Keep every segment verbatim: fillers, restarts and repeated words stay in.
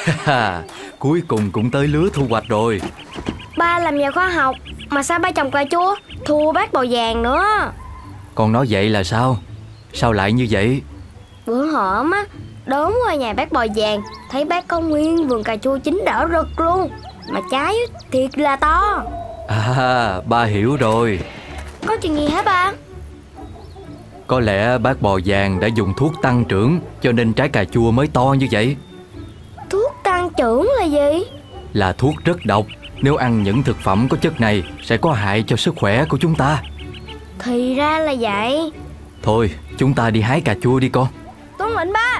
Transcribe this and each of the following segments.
Cuối cùng cũng tới lứa thu hoạch rồi. Ba làm nhà khoa học mà sao ba trồng cà chua thua bác bò vàng nữa? Con nói vậy là sao? Sao lại như vậy? Bữa hổm á, đốm qua nhà bác bò vàng, thấy bác có nguyên vườn cà chua chín đỏ rực luôn, mà trái thiệt là to. À, ba hiểu rồi. Có chuyện gì hả ba? Có lẽ bác bò vàng đã dùng thuốc tăng trưởng, cho nên trái cà chua mới to như vậy. Thuốc tăng trưởng là gì? Là thuốc rất độc. Nếu ăn những thực phẩm có chất này sẽ có hại cho sức khỏe của chúng ta. Thì ra là vậy. Thôi, chúng ta đi hái cà chua đi con. Tuân lệnh ba.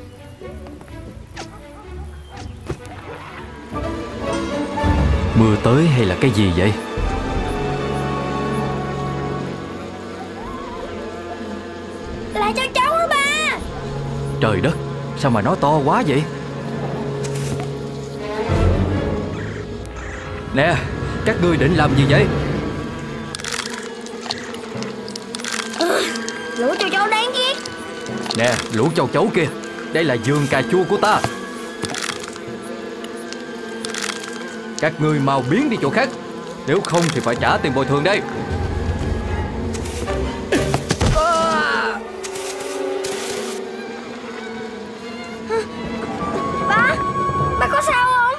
Mưa tới hay là cái gì vậy? Là cho cháu đó ba. Trời đất, sao mà nó to quá vậy? Nè, các ngươi định làm gì vậy? Ừ, lũ châu chấu đáng ghét. Nè, lũ châu chấu kia, đây là vườn cà chua của ta. Các ngươi mau biến đi chỗ khác, nếu không thì phải trả tiền bồi thường đây. Ba, ba có sao không?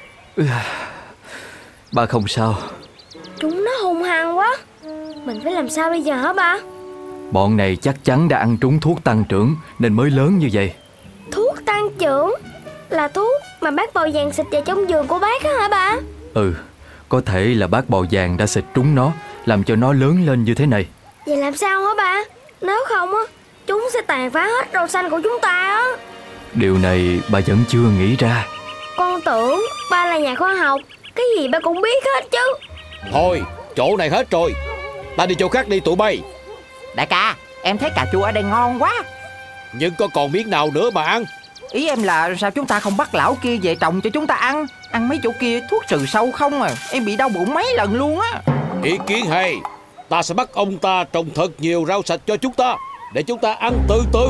Ba không sao. Chúng nó hung hăng quá. Mình phải làm sao bây giờ hả ba? Bọn này chắc chắn đã ăn trúng thuốc tăng trưởng nên mới lớn như vậy. Thuốc tăng trưởng? Là thuốc mà bác bò vàng xịt vào trong giường của bác á hả ba? Ừ, có thể là bác bò vàng đã xịt trúng nó, làm cho nó lớn lên như thế này. Vậy làm sao hả ba? Nếu không á, chúng sẽ tàn phá hết rau xanh của chúng ta á. Điều này bà vẫn chưa nghĩ ra. Con tưởng ba là nhà khoa học, cái gì ba cũng biết hết chứ. Thôi, chỗ này hết rồi, ta đi chỗ khác đi tụi bay. Đại ca, em thấy cà chua ở đây ngon quá. Nhưng có còn miếng nào nữa mà ăn? Ý em là sao chúng ta không bắt lão kia về trồng cho chúng ta ăn? Ăn mấy chỗ kia thuốc trừ sâu không à. Em bị đau bụng mấy lần luôn á. Ý kiến hay. Ta sẽ bắt ông ta trồng thật nhiều rau sạch cho chúng ta, để chúng ta ăn từ từ.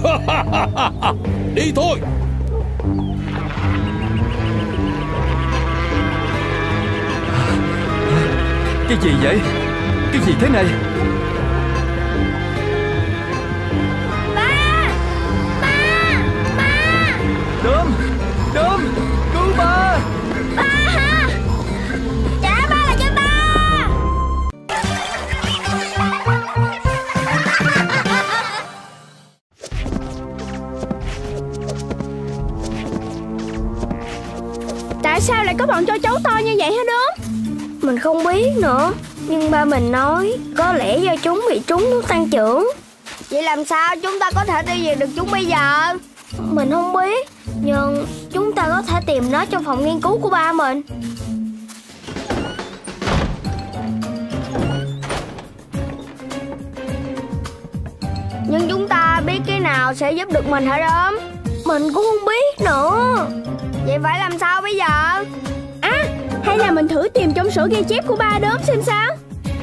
Đi thôi. Cái gì vậy? Cái gì thế này? Ba! Ba! Ba! Đốm! Đốm! Cứu ba! Ba! Trả ba lại cho ta! Tại sao lại có bọn châu chấu to như vậy hả Đốm? Mình không biết nữa, nhưng ba mình nói có lẽ do chúng bị trúng thuốc tăng trưởng. Vậy làm sao chúng ta có thể tiêu diệt được chúng bây giờ? Mình không biết, nhưng chúng ta có thể tìm nó trong phòng nghiên cứu của ba mình. Nhưng chúng ta biết cái nào sẽ giúp được mình hả Đốm? Mình cũng không biết nữa. Vậy phải làm sao bây giờ? À, hay là mình thử tìm trong sổ ghi chép của ba Đốm xem sao?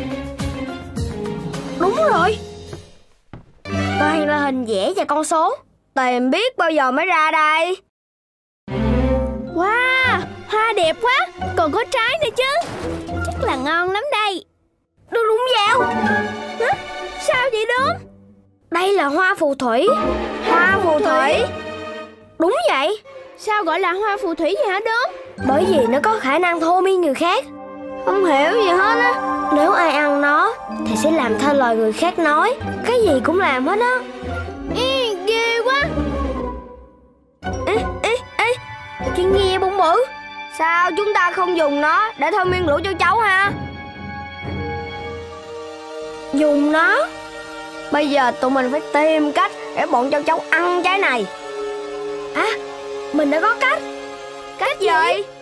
Đúng rồi. Toàn là hình vẽ và con số. Tìm biết bao giờ mới ra đây. Wow, hoa đẹp quá. Còn có trái nữa chứ. Chắc là ngon lắm đây. Đúng đúng vào. Hả? Sao vậy Đốm? Đây là hoa phù thủy. Hoa phù thủy. Đúng vậy. Sao gọi là hoa phù thủy vậy hả Đốm? Bởi vì nó có khả năng thôi miên người khác. Không hiểu gì hết á. Nếu ai ăn nó thì sẽ làm theo lời người khác nói. Cái gì cũng làm hết á. Ê, ghê quá. Ê, ê, ê, chuyện nghe bụng bự. Sao chúng ta không dùng nó để thôi miên lũ châu chấu ha? Dùng nó? Bây giờ tụi mình phải tìm cách để bọn châu chấu ăn trái này. À, mình đã có cách. Cách gì?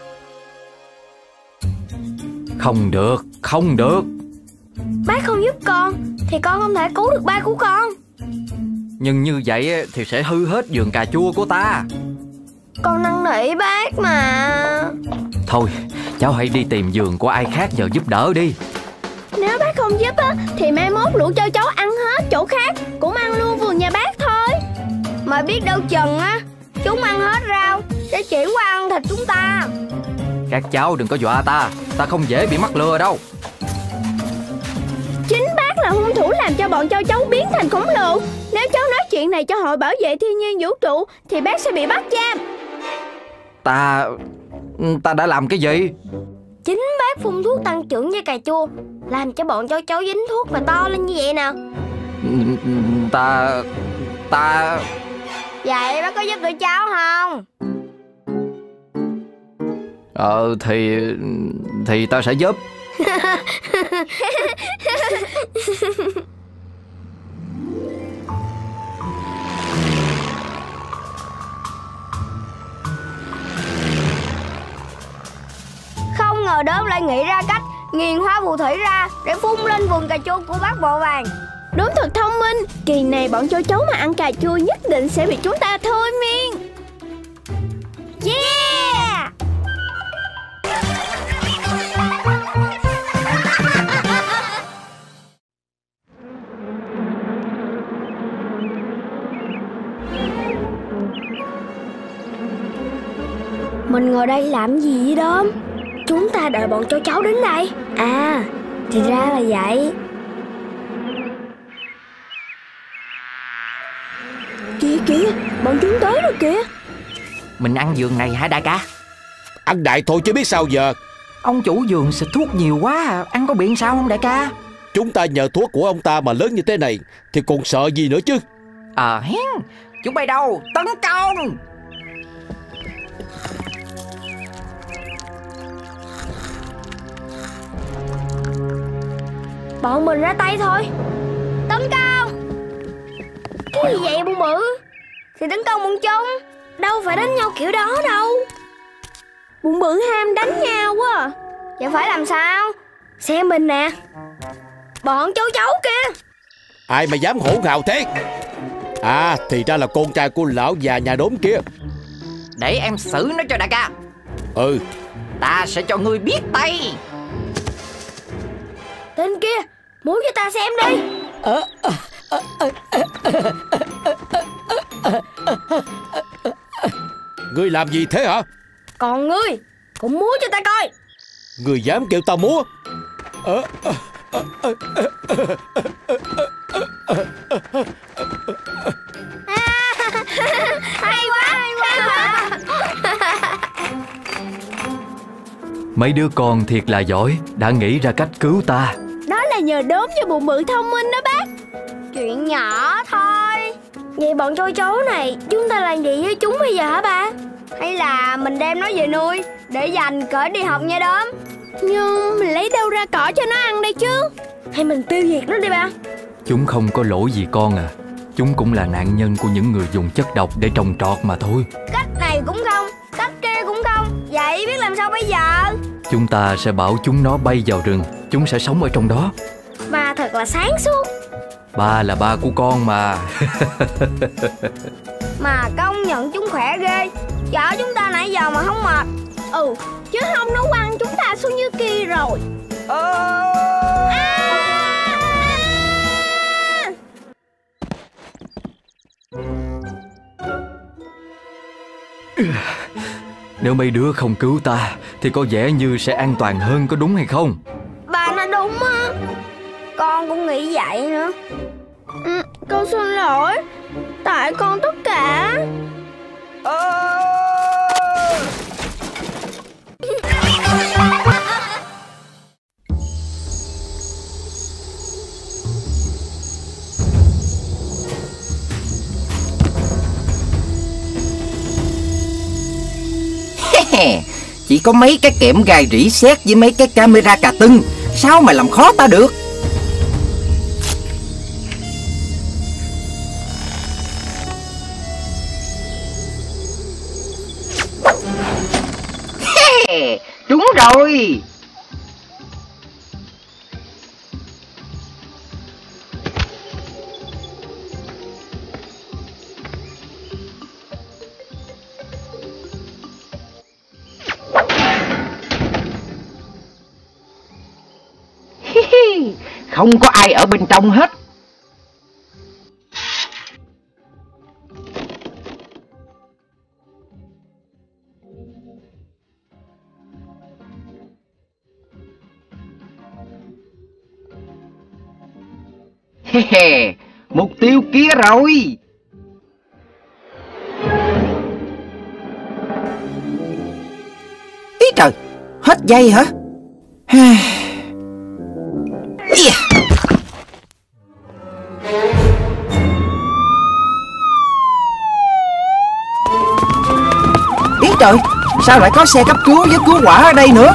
Không được, không được. Bác không giúp con thì con không thể cứu được ba của con. Nhưng như vậy thì sẽ hư hết vườn cà chua của ta. Con năn nỉ bác mà. Thôi, cháu hãy đi tìm vườn của ai khác nhờ giúp đỡ đi. Nếu bác không giúp á thì mai mốt lũ châu chấu ăn hết chỗ khác, cũng ăn luôn vườn nhà bác thôi. Mà biết đâu chừng á, chúng ăn hết rau sẽ chuyển qua ăn thịt chúng ta. Các cháu đừng có dọa ta, ta không dễ bị mắc lừa đâu. Chính bác là hung thủ làm cho bọn châu chấu biến thành khổng lồ. Nếu cháu nói chuyện này cho Hội Bảo vệ Thiên nhiên Vũ trụ thì bác sẽ bị bắt giam. Ta... ta đã làm cái gì? Chính bác phun thuốc tăng trưởng với cà chua, làm cho bọn châu chấu dính thuốc và to lên như vậy nè. Ta... ta... Vậy bác có giúp tụi cháu không? Ờ thì... thì ta sẽ giúp. Không ngờ Đốm lại nghĩ ra cách nghiền hóa phù thủy ra để phun lên vườn cà chua của bác Bộ Vàng. Đúng thật thông minh. Kỳ này bọn châu chấu mà ăn cà chua nhất định sẽ bị chúng ta thôi miên. Yeah! Mình ngồi đây làm gì vậy Đốm? Chúng ta đợi bọn châu chấu đến đây. À, thì ra là vậy. Kìa kìa, bọn chúng tới rồi kìa. Mình ăn vườn này hả đại ca? Ăn đại thôi chứ biết sao giờ. Ông chủ vườn xịt thuốc nhiều quá à. Ăn có bị sao không đại ca? Chúng ta nhờ thuốc của ông ta mà lớn như thế này thì còn sợ gì nữa chứ. À hén, chúng bay đâu? Tấn công! Bọn mình ra tay thôi. Tấn công. Cái gì vậy Bụng Bự? Thì tấn công bọn chúng, đâu phải đánh nhau kiểu đó đâu. Bụng Bự ham đánh nhau quá à. Vậy phải làm sao? Xem mình nè. Bọn châu chấu kìa. Ai mà dám hỗn hào thế? À thì ra là con trai của lão già nhà Đốm kia. Để em xử nó cho đại ca. Ừ. Ta sẽ cho ngươi biết tay. Tên kia, muốn cho ta xem đi. Ngươi làm gì thế hả? Còn ngươi cũng múa cho ta coi. Ngươi dám kêu ta múa? Ờ, ờ, ờ, ờ, ờ, ờ, ờ, ờ. Hay quá, hay quá. Mấy đứa con thiệt là giỏi, đã nghĩ ra cách cứu ta. Đó là nhờ Đốm cho Bụng Bự thông minh đó bác. Chuyện nhỏ thôi. Vậy bọn châu chấu này chúng ta làm gì với chúng bây giờ hả ba? Hay là mình đem nó về nuôi để dành cỡ đi học nha Đốm? Nhưng mình lấy đâu ra cỏ cho nó ăn đây chứ? Hay mình tiêu diệt nó đi ba? Chúng không có lỗi gì con à. Chúng cũng là nạn nhân của những người dùng chất độc để trồng trọt mà thôi. Cách này cũng không, cách kia cũng không. Vậy biết làm sao bây giờ? Chúng ta sẽ bảo chúng nó bay vào rừng. Chúng sẽ sống ở trong đó. Ba thật là sáng suốt. Ba là ba của con mà. Mà công nhận chúng khỏe ghê. Chở chúng ta nãy giờ mà không mệt. Ừ, chứ không nó quăng chúng ta xuống dưới kia rồi. Nếu mấy đứa không cứu ta thì có vẻ như sẽ an toàn hơn, có đúng hay không? Ba nói đúng á. Con cũng nghĩ vậy nữa. Ừ, con xin lỗi. Tại con tất cả. Chỉ có mấy cái kẽm gai rỉ sét với mấy cái camera cà tưng, sao mà làm khó ta được? Đúng rồi. Không có ai ở bên trong hết. Mục tiêu kia rồi. Ý trời, hết dây hả? Ý trời, sao lại có xe cấp cứu với cứu hỏa ở đây nữa?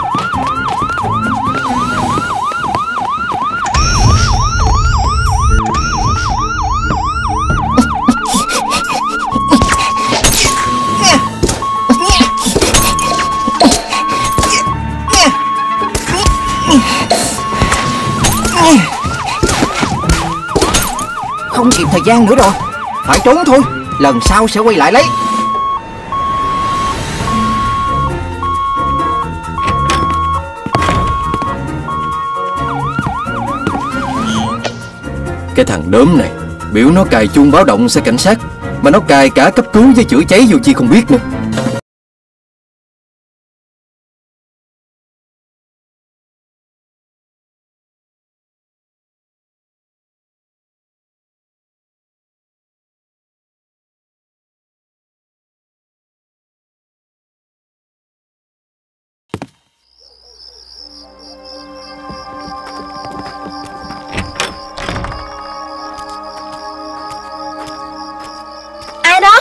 Không kịp thời gian nữa rồi, phải trốn thôi, lần sau sẽ quay lại lấy. Cái thằng đốm này biểu nó cài chuông báo động xe cảnh sát, mà nó cài cả cấp cứu với chữa cháy vô chi không biết nữa. Ai đó?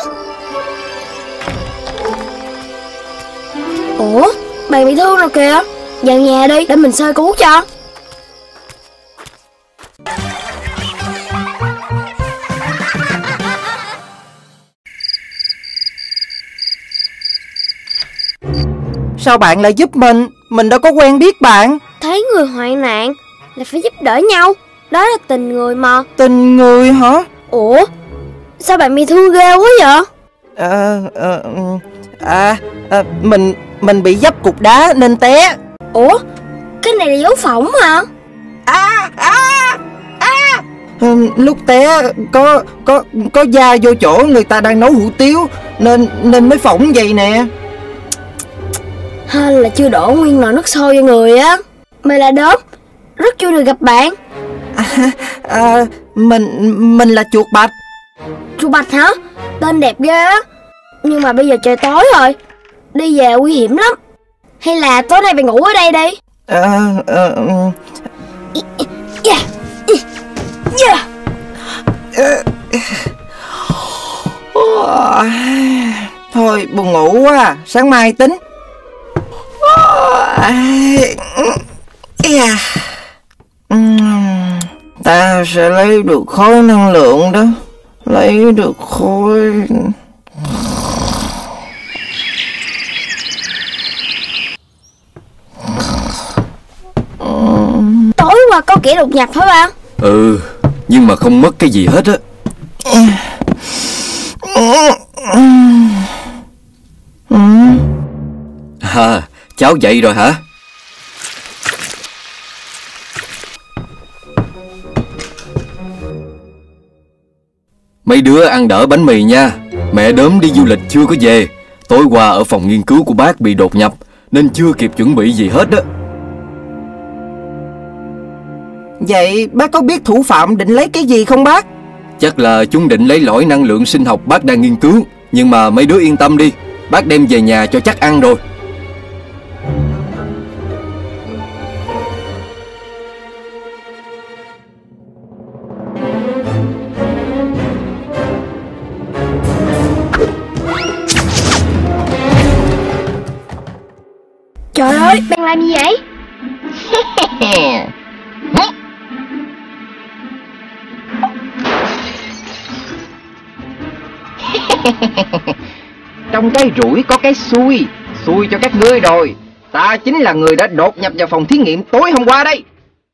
Ủa, bạn bị thương rồi kìa. Vào nhà đi để mình sơ cứu cho. Sao bạn lại giúp mình? Mình đâu có quen biết bạn. Thấy người hoạn nạn là phải giúp đỡ nhau, đó là tình người mà. Tình người hả? Ủa, sao bạn bị thương ghê quá vậy? À, à, à, à mình mình bị vấp cục đá nên té. Ủa, cái này là dấu phỏng hả? À, à, à. Ừ, lúc té có có có da vô chỗ người ta đang nấu hủ tiếu nên nên mới phỏng vậy nè. Hên là chưa đổ nguyên nồi nước sôi vô người á. Mày là Đốm, rất vui được gặp bạn. À, à, mình mình là chuột bạch. Chuột bạch hả? Tên đẹp ghê á. Nhưng mà bây giờ trời tối rồi, đi về nguy hiểm lắm. Hay là tối nay mày ngủ ở đây đi. À, à, Yeah. Yeah. Thôi buồn ngủ quá, sáng mai tính. Ta sẽ lấy được khối năng lượng đó. Lấy được khối. Tối qua có kẻ đột nhập hả ba? Ừ, nhưng mà không mất cái gì hết á. À, cháu dậy rồi hả? Mấy đứa ăn đỡ bánh mì nha. Mẹ Đốm đi du lịch chưa có về. Tối qua ở phòng nghiên cứu của bác bị đột nhập nên chưa kịp chuẩn bị gì hết á. Vậy bác có biết thủ phạm định lấy cái gì không bác? Chắc là chúng định lấy lõi năng lượng sinh học bác đang nghiên cứu. Nhưng mà mấy đứa yên tâm đi, bác đem về nhà cho chắc ăn rồi. Trời ơi, bạn làm gì vậy? Trong cái rủi có cái xui. Xui cho các ngươi rồi. Ta chính là người đã đột nhập vào phòng thí nghiệm tối hôm qua đây.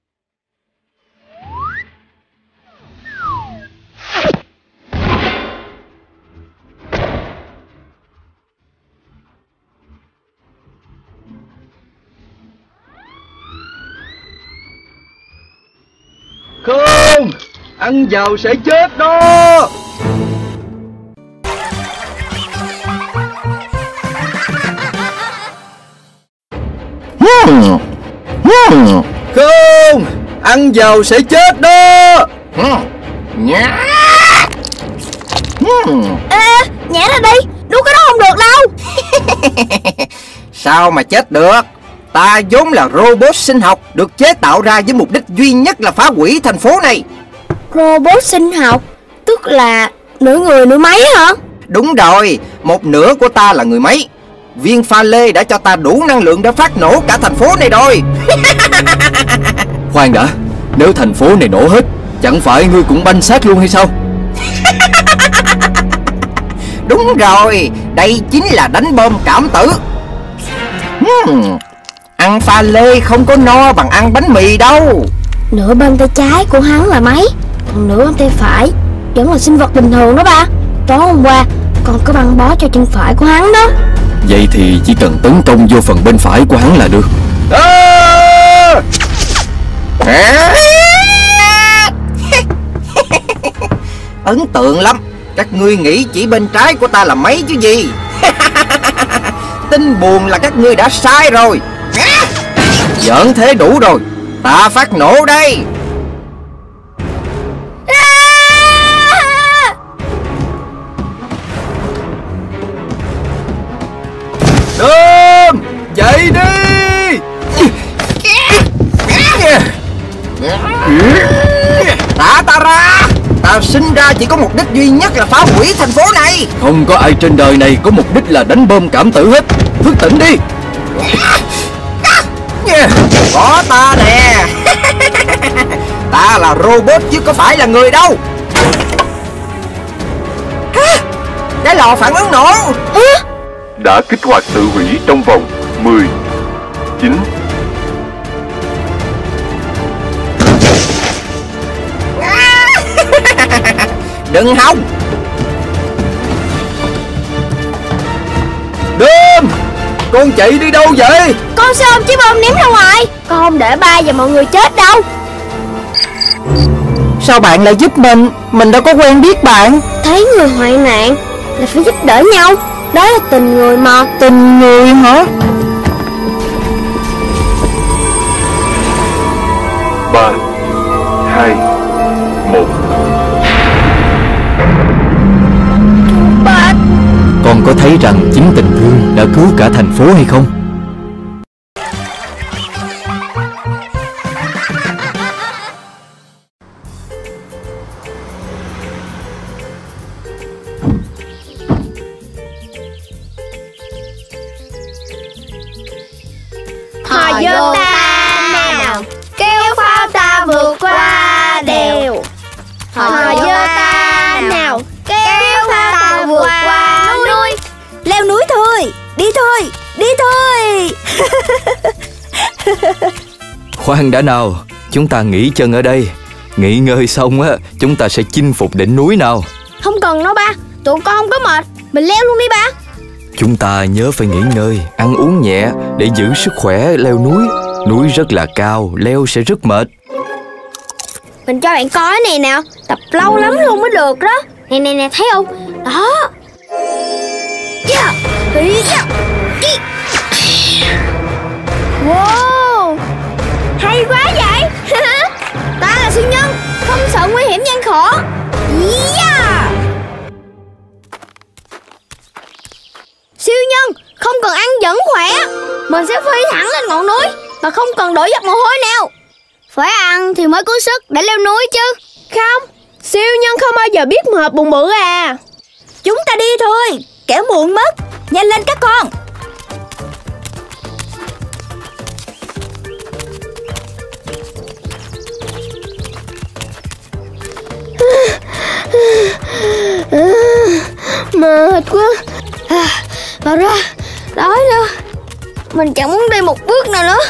Không, ăn vào sẽ chết đó. Hmm. Hmm. Không, ăn vào sẽ chết đó. Nhả. Ê, nhả ra đi, đuốt cái đó không được đâu. Sao mà chết được? Ta vốn là robot sinh học, được chế tạo ra với mục đích duy nhất là phá hủy thành phố này. Robot sinh học, tức là nửa người nửa máy hả? Đúng rồi, một nửa của ta là người máy. Viên pha lê đã cho ta đủ năng lượng để phát nổ cả thành phố này rồi. Khoan đã, nếu thành phố này nổ hết, chẳng phải ngươi cũng banh xác luôn hay sao? Đúng rồi, đây chính là đánh bom cảm tử. hmm, Ăn pha lê không có no bằng ăn bánh mì đâu. Nửa bên tay trái của hắn là máy, còn nửa bên tay phải vẫn là sinh vật bình thường đó ba. Tối hôm qua còn có băng bó cho chân phải của hắn đó. Vậy thì chỉ cần tấn công vô phần bên phải của hắn là được. À! À! Ấn tượng lắm. Các ngươi nghĩ chỉ bên trái của ta là máy chứ gì. Tin buồn là các ngươi đã sai rồi. Giỡn thế đủ rồi. Ta phát nổ đây. Đơm, dậy đi. Thả ta ra. Ta sinh ra chỉ có mục đích duy nhất là phá hủy thành phố này. Không có ai trên đời này có mục đích là đánh bom cảm tử hết. Thức tỉnh đi. Có ta nè. Ta là robot chứ có phải là người đâu. Cái lò phản ứng nổ đã kích hoạt tự hủy trong vòng mười, chín. Đừng hòng. Đơm, con chạy đi đâu vậy? Con sẽ ôm chiếc bom ném ra ngoài. Con không để ba và mọi người chết đâu. Sao bạn lại giúp mình? Mình đâu có quen biết bạn. Thấy người hoạn nạn là phải giúp đỡ nhau. Đó là tình người mà. Tình người hả? Ba, hai, một. Ba. Con có thấy rằng chính tình thương đã cứu cả thành phố hay không? Hò vô ta nào, kéo pháo ta vượt qua đèo. Hò vô ta nào, kéo pháo ta vượt qua núi. Leo núi thôi, đi thôi, đi thôi. Khoan đã nào, chúng ta nghỉ chân ở đây. Nghỉ ngơi xong á, chúng ta sẽ chinh phục đỉnh núi nào. Không cần đâu ba, tụi con không có mệt. Mình leo luôn đi ba. Chúng ta nhớ phải nghỉ ngơi, ăn uống nhẹ để giữ sức khỏe leo núi. Núi rất là cao, leo sẽ rất mệt. Mình cho bạn coi này nào, tập lâu lắm luôn mới được đó. Nè nè nè, thấy không? Đó. Yeah. Yeah. Wow, hay quá vậy. Ta là siêu nhân, không sợ nguy hiểm gian khổ. Yeah. Siêu nhân không cần ăn vẫn khỏe. Mình sẽ phi thẳng lên ngọn núi mà không cần đổ giọt mồ hôi nào. Phải ăn thì mới có sức để leo núi chứ. Không, siêu nhân không bao giờ biết mệt buồn bực à. Chúng ta đi thôi, kẻo muộn mất. Nhanh lên các con. Mệt quá. À, vào ra, đói nữa. Mình chẳng muốn đi một bước nào nữa.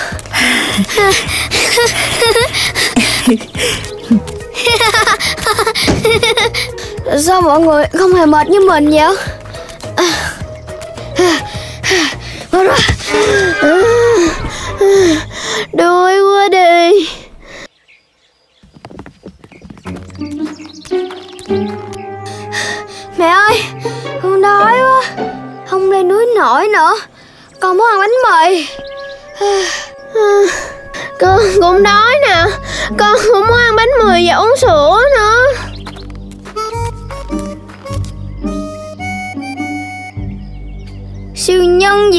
Sao mọi người không hề mệt như mình vậy? Vào ra. Đuối quá đi. Mẹ ơi, con đói quá. Không lên núi nổi nữa. Con muốn ăn bánh mì. Con cũng đói nè. Con cũng muốn ăn bánh mì và uống sữa nữa.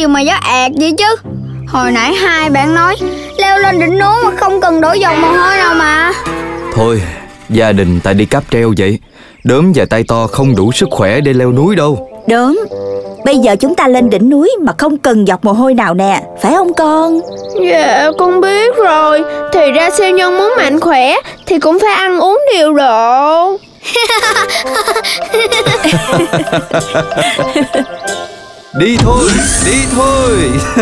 gì mà gió ạt vậy chứ? Hồi nãy hai bạn nói leo lên đỉnh núi mà không cần đổ dòng mồ hôi nào mà. Thôi, gia đình ta đi cáp treo vậy. Đốm và tay to không đủ sức khỏe để leo núi đâu. Đốm, bây giờ chúng ta lên đỉnh núi mà không cần giọt mồ hôi nào nè, phải không con? Dạ con biết rồi. Thì ra siêu nhân muốn mạnh khỏe thì cũng phải ăn uống điều độ. Đi thôi, đi thôi.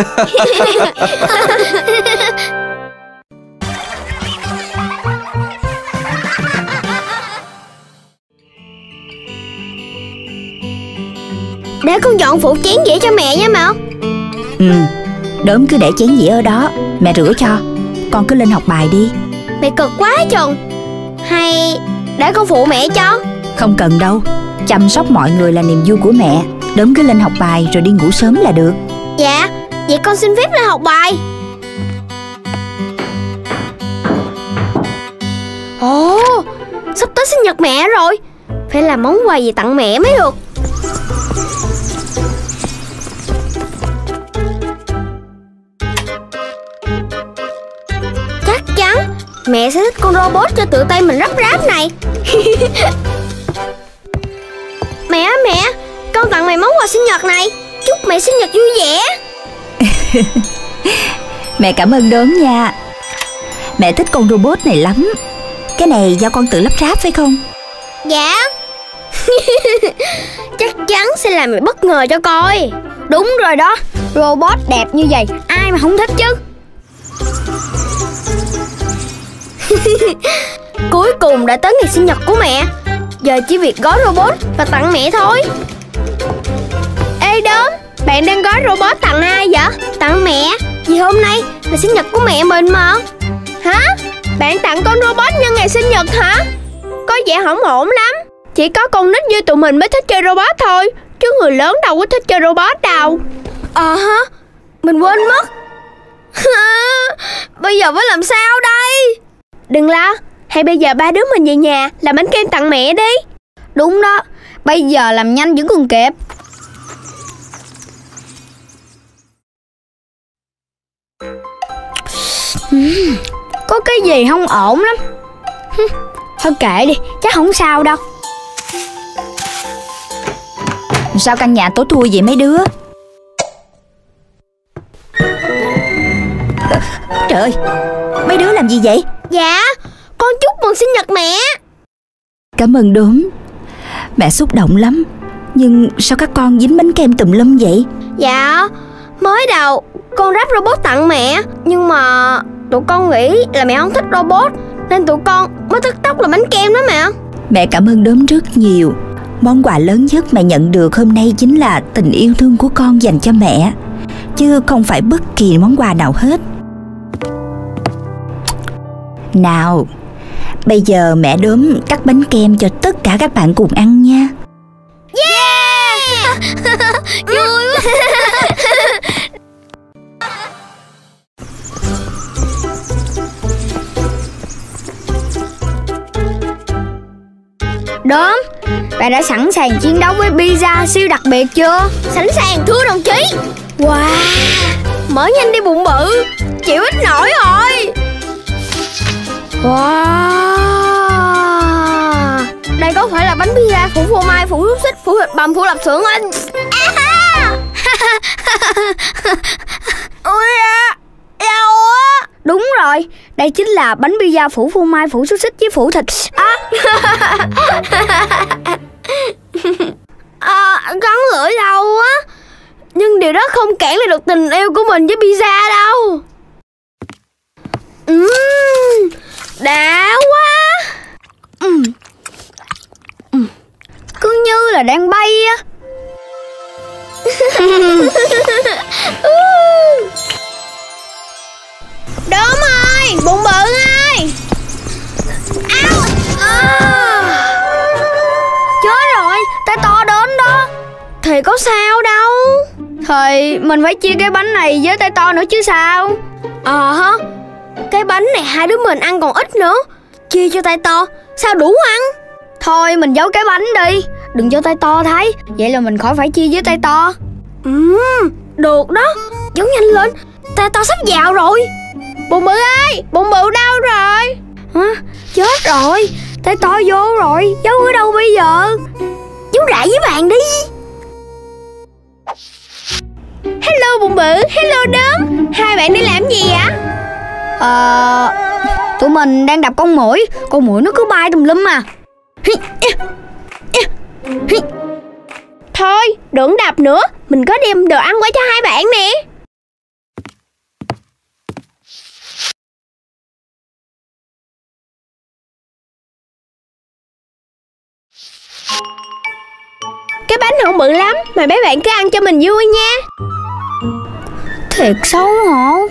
Để con dọn phụ chén dĩa cho mẹ nha mẹ. Ừ, Đốm cứ để chén dĩa ở đó, mẹ rửa cho. Con cứ lên học bài đi. Mẹ cực quá chừng. Hay để con phụ mẹ cho? Không cần đâu, chăm sóc mọi người là niềm vui của mẹ. Đốm cứ lên học bài rồi đi ngủ sớm là được. Dạ, vậy con xin phép lên học bài. Ồ, sắp tới sinh nhật mẹ rồi. Phải làm món quà gì tặng mẹ mới được. Chắc chắn mẹ sẽ thích con robot cho tự tay mình rắp ráp này. Mẹ ơi mẹ, con tặng mẹ món quà sinh nhật này. Chúc mẹ sinh nhật vui vẻ. Mẹ cảm ơn Đốm nha. Mẹ thích con robot này lắm. Cái này do con tự lắp ráp phải không? Dạ. Chắc chắn sẽ làm mẹ bất ngờ cho coi. Đúng rồi đó, robot đẹp như vậy ai mà không thích chứ. Cuối cùng đã tới ngày sinh nhật của mẹ. Giờ chỉ việc gói robot và tặng mẹ thôi. Ê Đốm, bạn đang gói robot tặng ai vậy? Tặng mẹ, vì hôm nay là sinh nhật của mẹ mình mà. Hả? Bạn tặng con robot nhân ngày sinh nhật hả? Có vẻ không ổn lắm. Chỉ có con nít như tụi mình mới thích chơi robot thôi, chứ người lớn đâu có thích chơi robot đâu. Ờ hả? Mình quên mất. Bây giờ phải làm sao đây? Đừng lo, hay bây giờ ba đứa mình về nhà làm bánh kem tặng mẹ đi. Đúng đó, bây giờ làm nhanh vẫn còn kịp. uhm, Có cái gì không ổn lắm. Thôi kệ đi, chắc không sao đâu. Sao căn nhà tối thui vậy mấy đứa? Trời ơi, mấy đứa làm gì vậy? Dạ, con chúc mừng sinh nhật mẹ. Cảm ơn Đốm. Mẹ xúc động lắm. Nhưng sao các con dính bánh kem tùm lum vậy? Dạ, mới đầu con ráp robot tặng mẹ. Nhưng mà tụi con nghĩ là mẹ không thích robot, nên tụi con mới tức tốc là bánh kem đó mẹ. Mẹ cảm ơn Đốm rất nhiều. Món quà lớn nhất mẹ nhận được hôm nay chính là tình yêu thương của con dành cho mẹ, chứ không phải bất kỳ món quà nào hết. Nào, bây giờ mẹ Đốm cắt bánh kem cho tất cả các bạn cùng ăn nha. Yeah! Vui quá. Đốm, bạn đã sẵn sàng chiến đấu với pizza siêu đặc biệt chưa? Sẵn sàng thưa đồng chí. Wow, mở nhanh đi bụng bự, chịu ít nổi rồi. Wow, đây có phải là bánh pizza phủ phô mai, phủ xúc xích, phủ thịt bằm, phủ lạp xưởng anh? Ôi da, đau á. Đúng rồi, đây chính là bánh pizza phủ phô mai, phủ xúc xích với phủ thịt. À, à cắn lưỡi đau á. Nhưng điều đó không cản lại được tình yêu của mình với pizza đâu. Uhm, đã quá. uhm. Uhm. Cứ như là đang bay á. Đốm ơi, bụng bự ơi. Ao. À. Chết rồi, tay to đến đó. Thì có sao đâu. Thì mình phải chia cái bánh này với tay to nữa chứ sao. Ờ hả. Cái bánh này hai đứa mình ăn còn ít nữa, chia cho tay to sao đủ ăn. Thôi mình giấu cái bánh đi, đừng cho tay to thấy. Vậy là mình khỏi phải chia với tay to. Ừ, Được đó, giống nhanh lên, ta ta sắp vào rồi. Bụng bự ơi, bụng bự đâu rồi? Hả? Chết rồi, tay to vô rồi, giấu ở đâu bây giờ? Giấu rải với bạn đi. Hello bụng bự, hello đốm. Hai bạn đi làm gì vậy? Ờ... Tụi mình đang đập con muỗi. Con muỗi nó cứ bay tùm lum mà. Thôi, đừng đập nữa. Mình có đem đồ ăn qua cho hai bạn nè. Cái bánh không bự lắm, mà mấy bạn cứ ăn cho mình vui nha. Thiệt xấu hổ.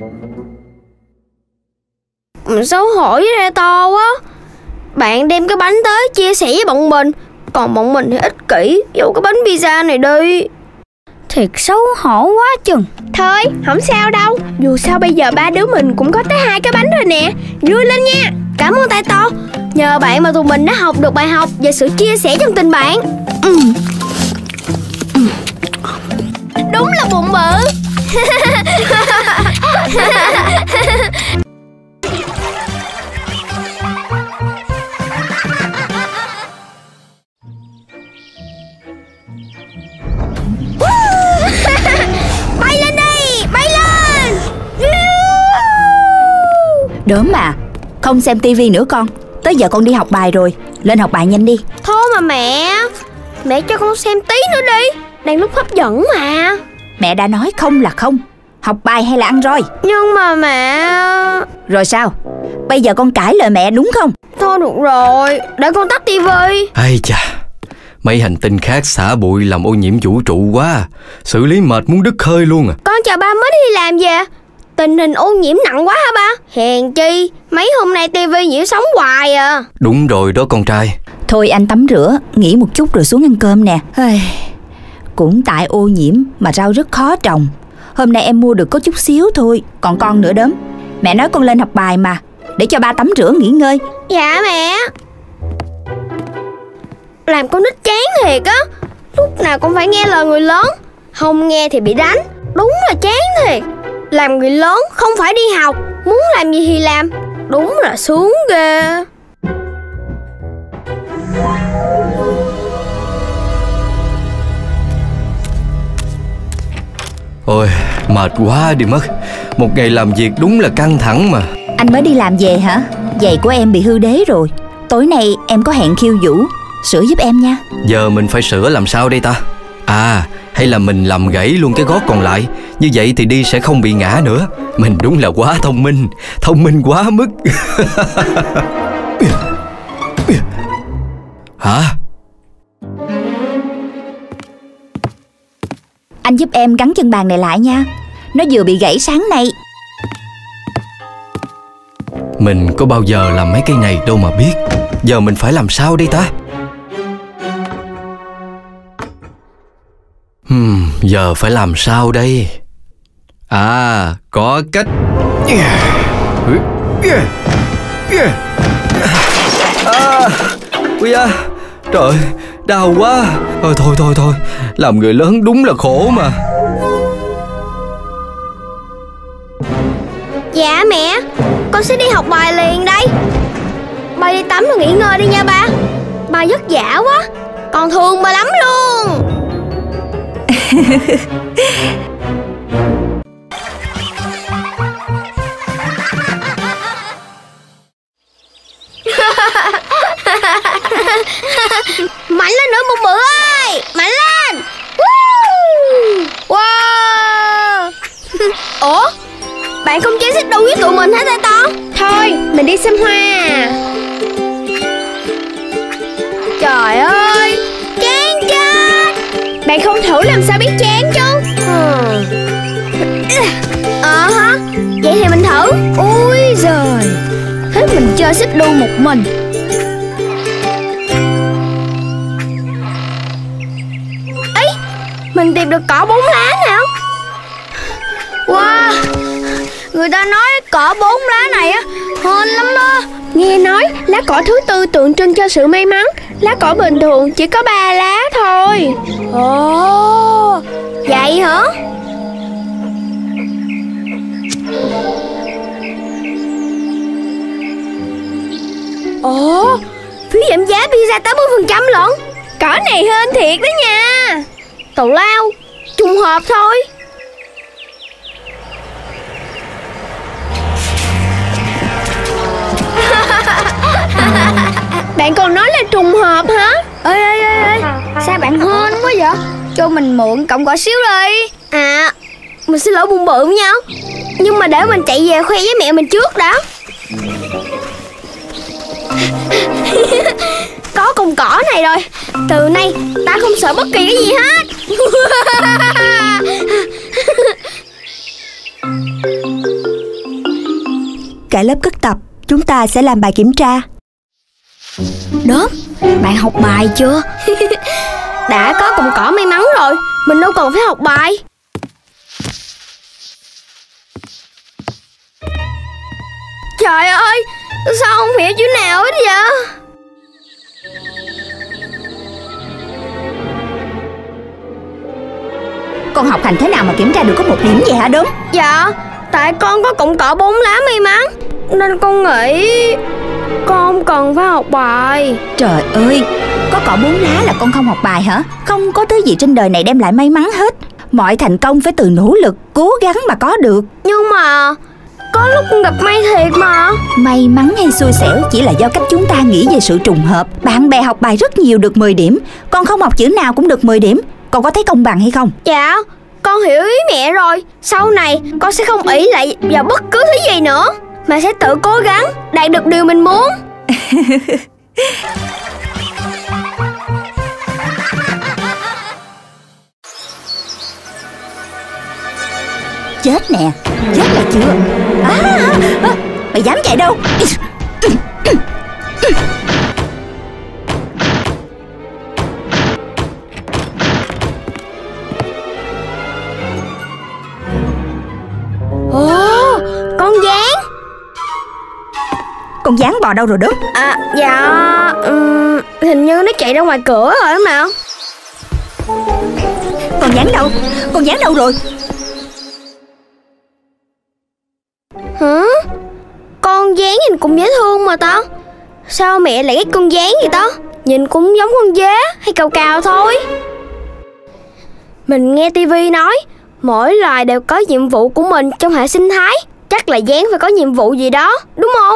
Mình xấu hổ với ra to quá. Bạn đem cái bánh tới chia sẻ với bọn mình, còn bọn mình thì ích kỷ vô cái bánh pizza này đi. Thiệt xấu hổ quá chừng. Thôi, không sao đâu. Dù sao bây giờ ba đứa mình cũng có tới hai cái bánh rồi nè. Vui lên nha. Cảm ơn tay to. Nhờ bạn mà tụi mình đã học được bài học về sự chia sẻ trong tình bạn. ừ. Đúng là bụng bự. Bay lên đi, bay lên. Đốm mà, không xem tivi nữa con. Tới giờ con đi học bài rồi, lên học bài nhanh đi. Thôi mà mẹ, mẹ cho con xem tí nữa đi. Đang lúc hấp dẫn mà. Mẹ đã nói không là không. Học bài hay là ăn roi? Nhưng mà mẹ... Rồi sao? Bây giờ con cãi lời mẹ đúng không? Thôi được rồi, để con tắt tivi. Ai chà, mấy hành tinh khác xả bụi làm ô nhiễm vũ trụ quá, xử lý mệt muốn đứt hơi luôn à. Con chào ba mới đi làm về. Tình hình ô nhiễm nặng quá hả ba? Hèn chi, mấy hôm nay tivi nhiễu sóng hoài à. Đúng rồi đó con trai. Thôi anh tắm rửa, nghỉ một chút rồi xuống ăn cơm nè. Cũng tại ô nhiễm mà rau rất khó trồng. Hôm nay em mua được có chút xíu thôi. Còn con nữa Đốm, mẹ nói con lên học bài mà, để cho ba tắm rửa nghỉ ngơi. Dạ mẹ. Làm con nít chán thiệt á. Lúc nào cũng phải nghe lời người lớn, không nghe thì bị đánh. Đúng là chán thiệt. Làm người lớn không phải đi học, muốn làm gì thì làm. Đúng là sướng ghê. Ôi, mệt quá đi mất. Một ngày làm việc đúng là căng thẳng mà. Anh mới đi làm về hả? Giày của em bị hư đế rồi. Tối nay em có hẹn khiêu vũ, sửa giúp em nha. Giờ mình phải sửa làm sao đây ta? À, hay là mình làm gãy luôn cái gót còn lại. Như vậy thì đi sẽ không bị ngã nữa. Mình đúng là quá thông minh. Thông minh quá mức. Hả? Anh giúp em gắn chân bàn này lại nha. Nó vừa bị gãy sáng nay. Mình có bao giờ làm mấy cái này đâu mà biết. Giờ mình phải làm sao đây ta? Hmm, giờ phải làm sao đây? À, có cách. À, ui da, trời, đau quá. Thôi thôi thôi thôi, làm người lớn đúng là khổ mà. Dạ mẹ, con sẽ đi học bài liền đây. Ba đi tắm rồi nghỉ ngơi đi nha ba. Ba vất vả quá, con thương ba lắm luôn. Mạnh lên nữa bụng bự ơi, mạnh lên. Wow. Ủa, bạn không chơi xích đu với tụi mình hả tay to? Thôi, mình đi xem hoa. Trời ơi, chán chết. Bạn không thử làm sao biết chán chứ. Ờ hả, vậy thì mình thử. Ui giời, thế mình chơi xích đu một mình. Ấy, mình tìm được cỏ bốn lá nào. Wow, người ta nói cỏ bốn lá này á hên lắm đó. Nghe nói lá cỏ thứ tư tượng trưng cho sự may mắn. Lá cỏ bình thường chỉ có ba lá thôi. Ồ, vậy hả? Ồ, phiếu giảm giá pizza tám mươi phần trăm lận. Cỡ này hên thiệt đó nha. Tào lao, trùng hợp thôi. Bạn còn nói là trùng hợp hả? Ê ê ê ê, sao bạn hên quá vậy? Cho mình mượn cọng cỏ xíu đi. À, mình xin lỗi bụng bự với nhau. Nhưng mà để mình chạy về khoe với mẹ mình trước đã. Có cọng cỏ này rồi, từ nay ta không sợ bất kỳ cái gì hết. Cả lớp cất tập, chúng ta sẽ làm bài kiểm tra. Đốm, bạn học bài chưa? Đã có cọng cỏ may mắn rồi, mình đâu cần phải học bài. Trời ơi, sao không hiểu chữ nào hết vậy? Con học hành thế nào mà kiểm tra được có một điểm vậy hả Đốm? Dạ, tại con có cọng cỏ bốn lá may mắn, nên con nghĩ con không cần phải học bài. Trời ơi, có cỏ bốn lá là con không học bài hả? Không có thứ gì trên đời này đem lại may mắn hết. Mọi thành công phải từ nỗ lực, cố gắng mà có được. Nhưng mà có lúc con gặp may thiệt mà. May mắn hay xui xẻo chỉ là do cách chúng ta nghĩ về sự trùng hợp. Bạn bè học bài rất nhiều được mười điểm, con không học chữ nào cũng được mười điểm. Con có thấy công bằng hay không? Dạ, con hiểu ý mẹ rồi. Sau này con sẽ không ỷ lại vào bất cứ thứ gì nữa, mà sẽ tự cố gắng đạt được điều mình muốn. Chết nè, chết là chưa? À, à, à, mày dám chạy đâu? Ồ, con gián. Con gián bò đâu rồi Đốm? À, dạ, um, hình như nó chạy ra ngoài cửa rồi đúng nào? Con gián đâu? Con gián đâu rồi? Hả? Con gián nhìn cũng dễ thương mà ta. Sao mẹ lại ghét con gián vậy ta? Nhìn cũng giống con dế hay cào cào thôi. Mình nghe tivi nói mỗi loài đều có nhiệm vụ của mình trong hệ sinh thái. Chắc là gián phải có nhiệm vụ gì đó, đúng không?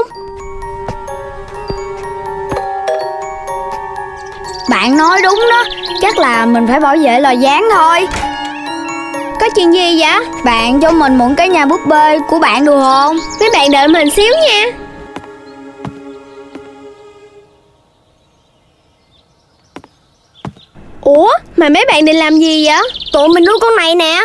Bạn nói đúng đó, chắc là mình phải bảo vệ loài gián thôi. Có chuyện gì vậy? Bạn cho mình mượn cái nhà búp bê của bạn được không? Mấy bạn đợi mình xíu nha. Ủa, mà mấy bạn định làm gì vậy? Tụi mình nuôi con này nè.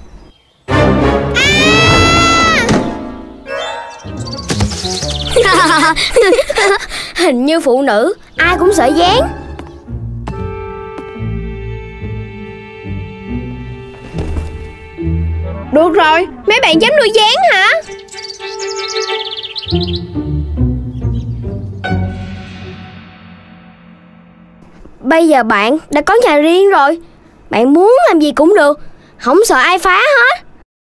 À! Hình như phụ nữ ai cũng sợ gián. Được rồi, mấy bạn dám nuôi gián hả? Bây giờ bạn đã có nhà riêng rồi, bạn muốn làm gì cũng được, không sợ ai phá hết.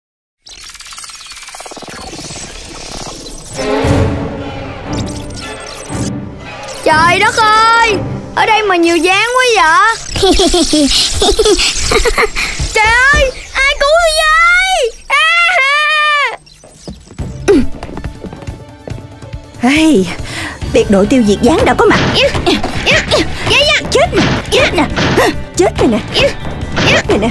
Trời đất ơi, ở đây mà nhiều gián quá vậy. Trời ơi, ai cứu tôi với? À! Hey, biệt đội tiêu diệt gián đã có mặt. Chết nè, chết nè, Chết rồi nè, chết rồi nè.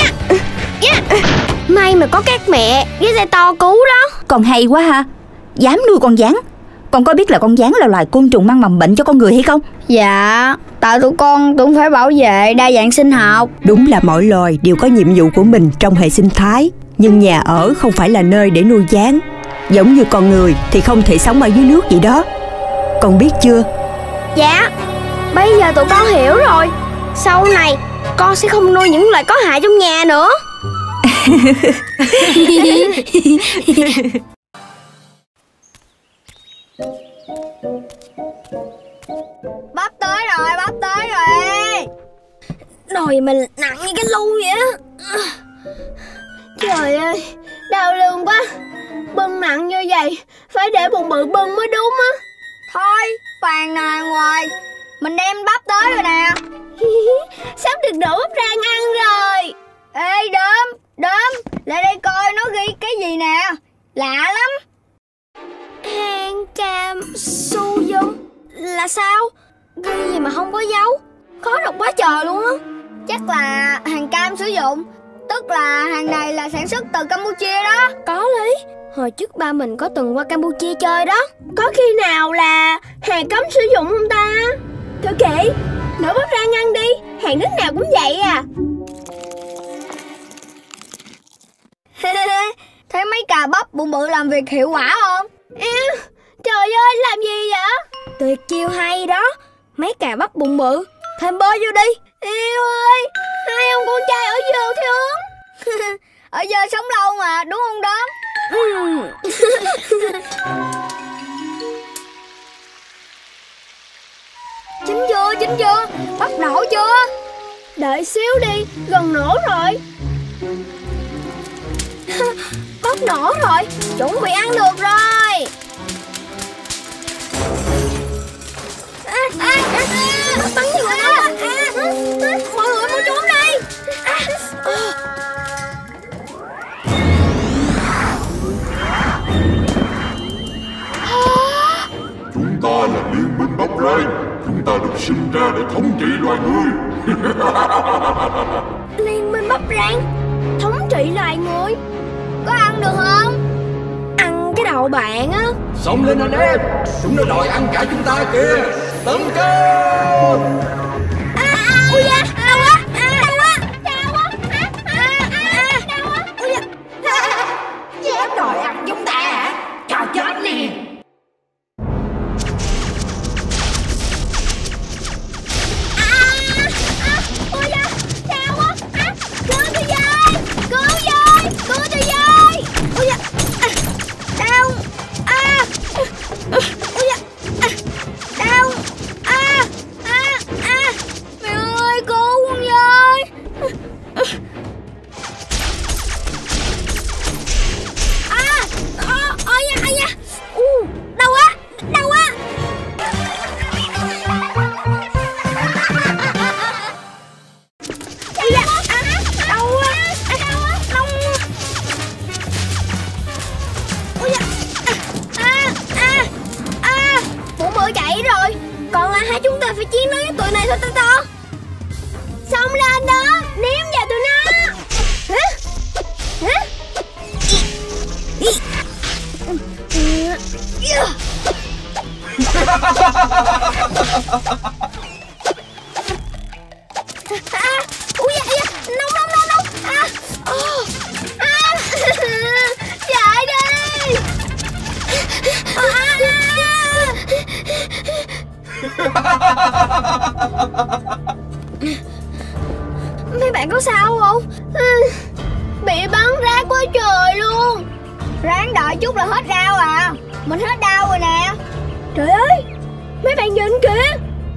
May mà có các mẹ với xe to cứu đó. Còn hay quá ha. Dám nuôi con gián. Con có biết là con gián là loài côn trùng mang mầm bệnh cho con người hay không? Dạ, tại tụi con cũng phải bảo vệ đa dạng sinh học. Đúng là mỗi loài đều có nhiệm vụ của mình trong hệ sinh thái. Nhưng nhà ở không phải là nơi để nuôi gián. Giống như con người thì không thể sống ở dưới nước vậy đó. Con biết chưa? Dạ, bây giờ tụi con hiểu rồi. Sau này con sẽ không nuôi những loài có hại trong nhà nữa. Bắp tới rồi, bắp tới rồi. Nồi mình nặng như cái lu vậy á. Trời ơi, đau lưng quá. Bưng nặng như vậy phải để bụng bự bưng mới đúng á. Thôi, phàn nàn hoài. Mình đem bắp tới rồi nè. Sắp được đổ bắp rang ăn rồi. Ê Đốm, Đốm, lại đây coi nó ghi cái gì nè. Lạ lắm. Hàng cam su dung là sao? Ghi gì mà không có dấu? Khó đọc quá trời luôn á. Chắc là hàng cam sử dụng. Tức là hàng này là sản xuất từ Campuchia đó. Có lý. Hồi trước ba mình có từng qua Campuchia chơi đó. Có khi nào là hàng cấm sử dụng không ta? Thư kỷ, nổ bắp rang ăn đi. Hàng nước nào cũng vậy à. Thấy mấy cà bắp bụng bự làm việc hiệu quả không? À, trời ơi, làm gì vậy? Tuyệt chiêu hay đó. Mấy cà bắp bụng bự, thêm bơ vô đi. Yêu ơi, hai ông con trai ở dơ thương. Ở dơ sống lâu mà, đúng không Đốm? Ừ. Chín chưa, chín chưa? Bắp nổ chưa? Đợi xíu đi, gần nổ rồi. Bắp nổ rồi, chuẩn bị ăn được rồi. À, à, à, à, bắn gì vậy đó? À, à, mọi người mau trốn đi. À, à. Chúng ta là liên minh bắp rang. Chúng ta được sinh ra để thống trị loài người. Liên minh bắp rang thống trị loài người. Có ăn được không? Ăn cái đầu bạn á. Xông lên anh em, chúng nó đòi ăn cả chúng ta kìa. Tấn công. À, ui da, đau quá, đau quá, đau quá, đau quá, ui da. Dám đòi ăn chúng ta hả? Cho chết nè. Mấy bạn có sao không? Bị bắn rát quá trời luôn. Ráng đợi chút là hết rau à. Mình hết đau rồi nè. Trời ơi, mấy bạn nhìn kìa.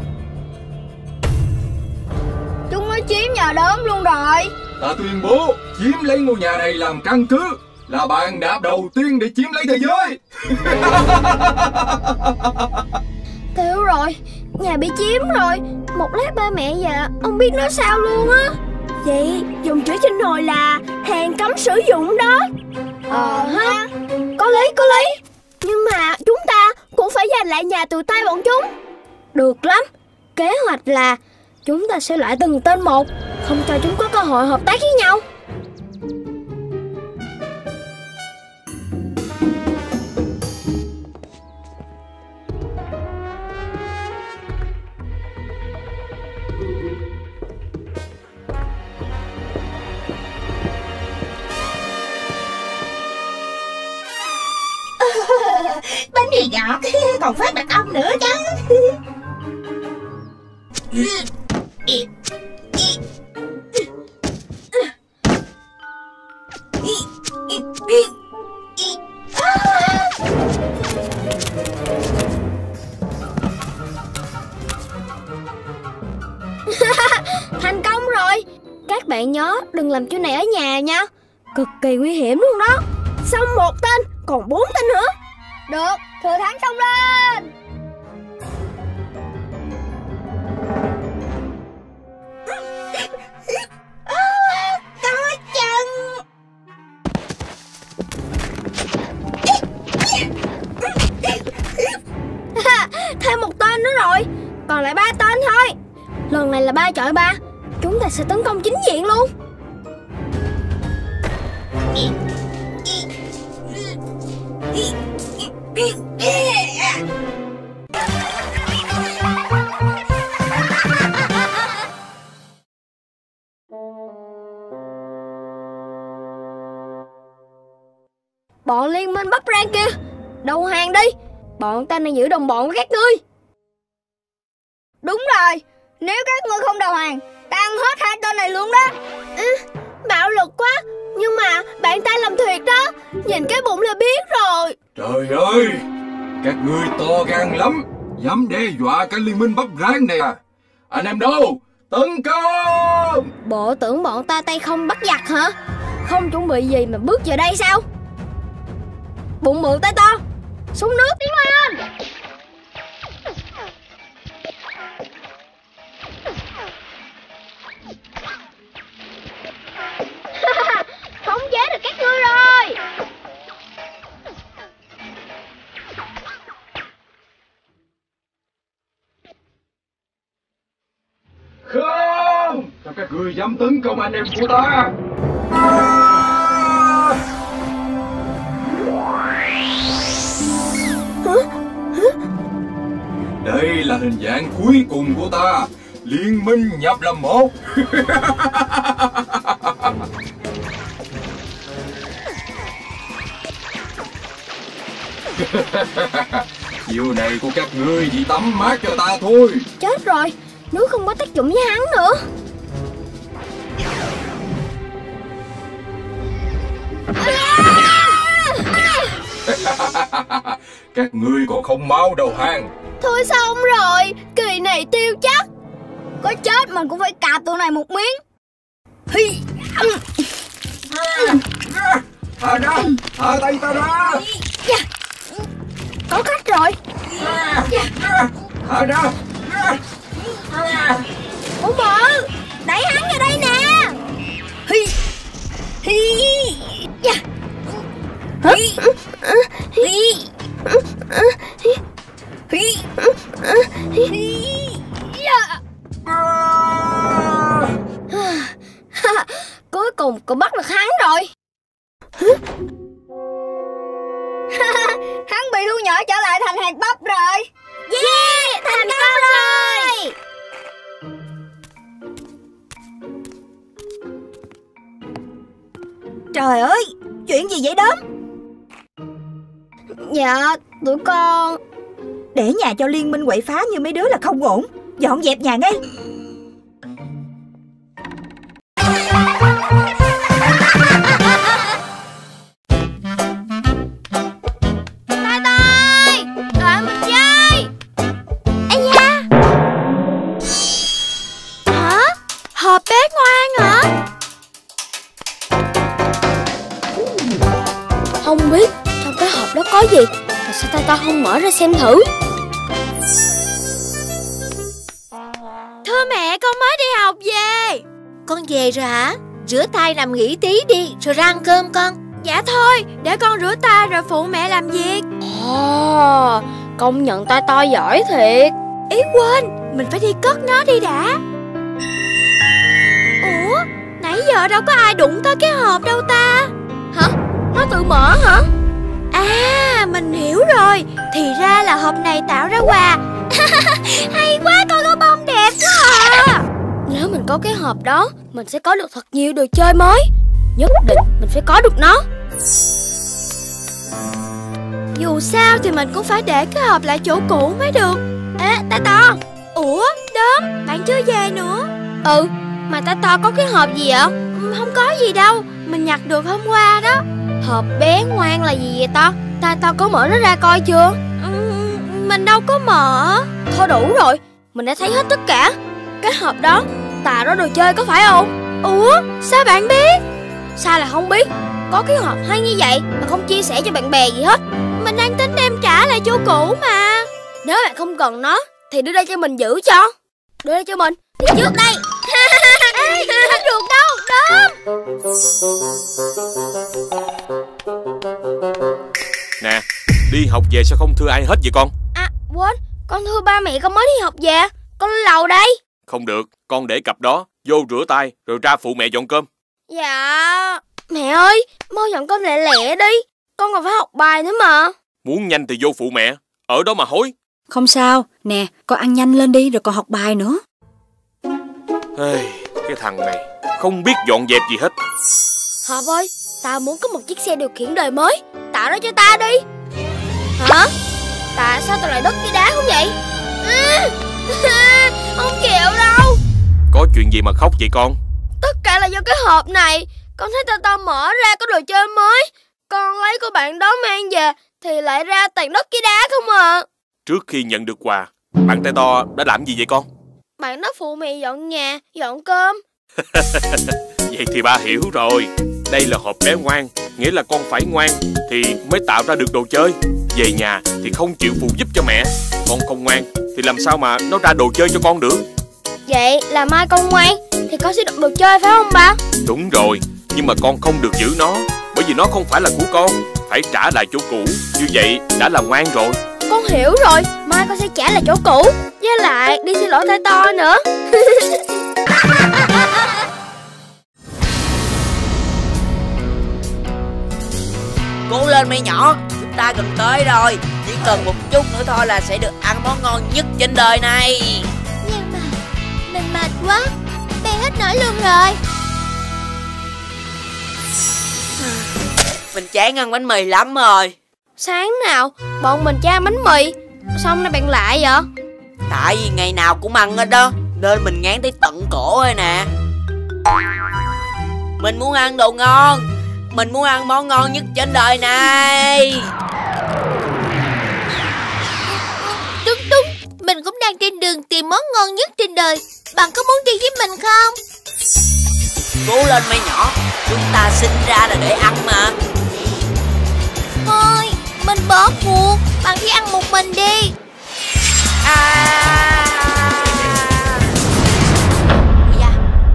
Chúng nó chiếm nhà Đốm luôn rồi. Ta tuyên bố chiếm lấy ngôi nhà này làm căn cứ, là bàn đạp đầu tiên để chiếm lấy thế giới. Thiếu rồi, nhà bị chiếm rồi. Một lát ba mẹ già không biết nói sao luôn á. Vậy dùng chữ trên nồi là hàng cấm sử dụng đó. Ờ ha, có lý có lý. Nhưng mà chúng ta cũng phải giành lại nhà từ tay bọn chúng. Được lắm. Kế hoạch là chúng ta sẽ loại từng tên một, không cho chúng có cơ hội hợp tác với nhau. Bánh mì ngọt còn phát mật ong nữa chứ. Thành công rồi. Các bạn nhớ đừng làm chỗ này ở nhà nha. Cực kỳ nguy hiểm luôn đó. Xong một tên, còn bốn tên nữa. Được, Thừa Thắng xông lên. Có chân. Thêm một tên nữa rồi. Còn lại ba tên thôi. Lần này là ba chọi ba. Chúng ta sẽ tấn công chính diện luôn. Bọn liên minh bắp rang kia, đầu hàng đi. Bọn ta đang giữ đồng bọn với các ngươi. Đúng rồi, nếu các ngươi không đầu hàng, ta ăn hết hai tên này luôn đó. Ừ, bạo lực quá. Nhưng mà bạn ta làm thiệt đó. Nhìn cái bụng là biết rồi. Trời ơi, các ngươi to gan lắm, dám đe dọa cả liên minh bắp rang này à? Anh em đâu, tấn công! Bộ tưởng bọn ta tay không bắt giặc hả? Không chuẩn bị gì mà bước vào đây sao? Bụng bự tay to, xuống nước tiến lên. Khống chế được các ngươi rồi. Không! Sao các ngươi dám tấn công anh em của ta? Đây là hình dạng cuối cùng của ta. Liên minh nhập làm một. Chiều này của các ngươi chỉ tắm mát cho ta thôi. Chết rồi, nước không có tác dụng với hắn nữa. Các ngươi còn không mau đầu hàng. Thôi xong rồi, kỳ này tiêu chắc. Có chết mình cũng phải cạp tụi này một miếng. Hi. Thả ra, thả tay ta ra. Có cách rồi. Thả ra. Bố bự, đẩy hắn vào đây nè. Hi. Hi. Hi. Hi. Hi. Hi. Cuối cùng cũng bắt được hắn rồi. Hắn bị thu nhỏ trở lại thành hạt bắp rồi. Yeah, thành công rồi. Trời ơi, chuyện gì vậy Đốm? Dạ, tụi con... Để nhà cho liên minh quậy phá như mấy đứa là không ổn. Dọn dẹp nhà ngay. Tay tay, đợi mình chơi. Ây da. Hả? Hộp bé ngoan hả? Không biết trong cái hộp đó có gì, mà sao tay ta không mở ra xem thử. Thưa mẹ, con mới đi học về. Con về rồi hả? Rửa tay nằm nghỉ tí đi, rồi ra ăn cơm con. Dạ thôi, để con rửa tay rồi phụ mẹ làm việc. Ồ, công nhận tay to giỏi thiệt. Ý quên, mình phải đi cất nó đi đã. Ủa, nãy giờ đâu có ai đụng tới cái hộp đâu ta. Hả? Nó tự mở hả? À, mình hiểu rồi. Thì ra là hộp này tạo ra quà. Hay quá, con có bông đẹp quá à. Nếu mình có cái hộp đó, mình sẽ có được thật nhiều đồ chơi mới. Nhất định mình phải có được nó. Dù sao thì mình cũng phải để cái hộp lại chỗ cũ mới được. Ê, Tay To. Ủa, Đốm, bạn chưa về nữa. Ừ, mà Tay To có cái hộp gì vậy? Không có gì đâu, mình nhặt được hôm qua đó. Hộp bé ngoan là gì vậy ta? Tay To có mở nó ra coi chưa? Ừ, mình đâu có mở. Thôi đủ rồi, mình đã thấy hết tất cả. Cái hộp đó, tà đó đồ chơi có phải không? Ủa, sao bạn biết? Sao là không biết? có cái hộp hay như vậy mà không chia sẻ cho bạn bè gì hết? Mình đang tính đem trả lại chỗ cũ mà. Nếu bạn không cần nó thì đưa đây cho mình giữ cho. Đưa đây cho mình. Thì trước đây. Không được đâu, Đốm. Nè, đi học về sao không thưa ai hết vậy con? À quên, con thưa ba mẹ con mới đi học về. Con lên lầu đây. Không được, con để cặp đó vô rửa tay rồi ra phụ mẹ dọn cơm. Dạ. Mẹ ơi, mau dọn cơm lẹ lẹ đi. Con còn phải học bài nữa mà. Muốn nhanh thì vô phụ mẹ, ở đó mà hối. Không sao, nè, con ăn nhanh lên đi rồi còn học bài nữa. Ê, cái thằng này không biết dọn dẹp gì hết. Hợp ơi, tao muốn có một chiếc xe điều khiển đời mới. Tạo nó cho ta đi. Hả? Tại sao tao lại đứt cái đá không vậy? À, không chịu đâu. Có chuyện gì mà khóc vậy con? Tất cả là do cái hộp này. Con thấy tao tao mở ra có đồ chơi mới. Con lấy của bạn đó mang về thì lại ra toàn đất cái đá không à. Trước khi nhận được quà, bạn tay to đã làm gì vậy con? Bạn đó phụ mẹ dọn nhà, dọn cơm. Vậy thì ba hiểu rồi. Đây là hộp bé ngoan, nghĩa là con phải ngoan thì mới tạo ra được đồ chơi. Về nhà thì không chịu phụ giúp cho mẹ. Con không ngoan thì làm sao mà nó ra đồ chơi cho con được? Vậy là mai con ngoan thì con sẽ được đồ chơi phải không ba? Đúng rồi, nhưng mà con không được giữ nó, bởi vì nó không phải là của con. Phải trả lại chỗ cũ, như vậy đã là ngoan rồi. Con hiểu rồi, mai con sẽ trả lại chỗ cũ. Với lại đi xin lỗi tay to nữa. Cố lên mấy nhỏ, chúng ta gần tới rồi. Chỉ cần một chút nữa thôi là sẽ được ăn món ngon nhất trên đời này. Nhưng mà mình mệt quá, bê hết nổi luôn rồi. Mình chán ăn bánh mì lắm rồi. Sáng nào bọn mình cho ăn bánh mì, xong nay bạn lại vậy? Tại vì ngày nào cũng ăn hết đó, nên mình ngán tới tận cổ rồi nè. Mình muốn ăn đồ ngon, mình muốn ăn món ngon nhất trên đời này. Đúng đúng, mình cũng đang trên đường tìm món ngon nhất trên đời. Bạn có muốn đi với mình không? Cố lên mấy nhỏ, chúng ta sinh ra là để ăn mà. Thôi, mình bỏ cuộc, bạn chỉ ăn một mình đi. À... Dạ.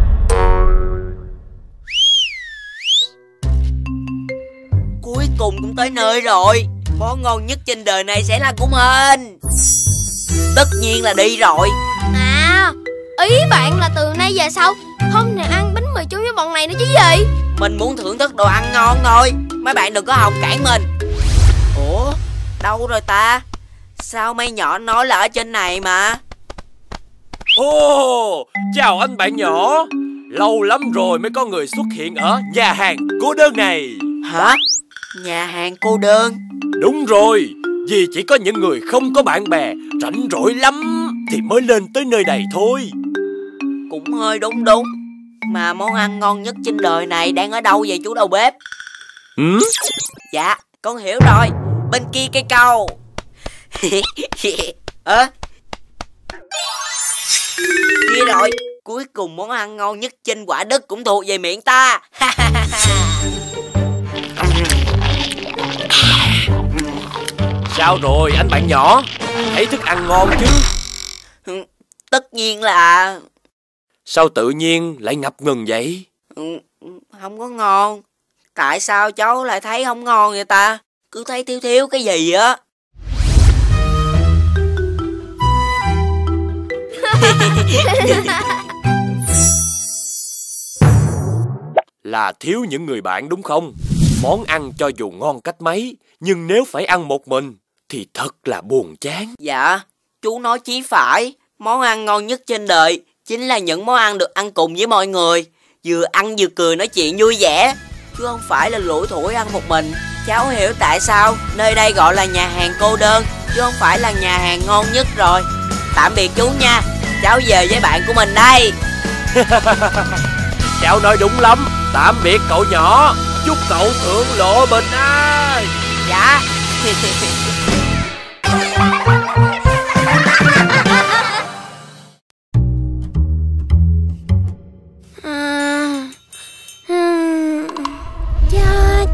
Cuối cùng cũng tới nơi rồi. Món ngon nhất trên đời này sẽ là của mình. Tất nhiên là đi rồi. À, ý bạn là từ nay về sau không thể ăn bánh mì chung với bọn này nữa chứ gì? Mình muốn thưởng thức đồ ăn ngon thôi. Mấy bạn đừng có hòng cản mình. Ủa, đâu rồi ta? Sao mấy nhỏ nói là ở trên này mà? Ồ, chào anh bạn nhỏ. Lâu lắm rồi mới có người xuất hiện ở nhà hàng cô đơn này. Hả? Nhà hàng cô đơn? Đúng rồi, vì chỉ có những người không có bạn bè, rảnh rỗi lắm thì mới lên tới nơi này thôi. Cũng hơi đúng đúng. Mà món ăn ngon nhất trên đời này đang ở đâu vậy chú đầu bếp? Ừ? Dạ, con hiểu rồi. Bên kia cây cầu. Ơ à? Kia rồi. Cuối cùng món ăn ngon nhất trên quả đất cũng thuộc về miệng ta. Sao rồi anh bạn nhỏ? Thấy thức ăn ngon chứ? Tất nhiên là... Sao tự nhiên lại ngập ngừng vậy? Không có ngon. Tại sao cháu lại thấy không ngon vậy ta? Cứ thấy thiếu thiếu cái gì á. Là thiếu những người bạn đúng không? Món ăn cho dù ngon cách mấy, nhưng nếu phải ăn một mình thì thật là buồn chán. Dạ, chú nói chí phải. Món ăn ngon nhất trên đời chính là những món ăn được ăn cùng với mọi người. Vừa ăn vừa cười nói chuyện vui vẻ, chứ không phải là lủi thủi ăn một mình. Cháu hiểu tại sao nơi đây gọi là nhà hàng cô đơn, chứ không phải là nhà hàng ngon nhất rồi. Tạm biệt chú nha, cháu về với bạn của mình đây. Cháu nói đúng lắm. Tạm biệt cậu nhỏ. Chúc cậu thượng lộ bình an. Dạ. Cho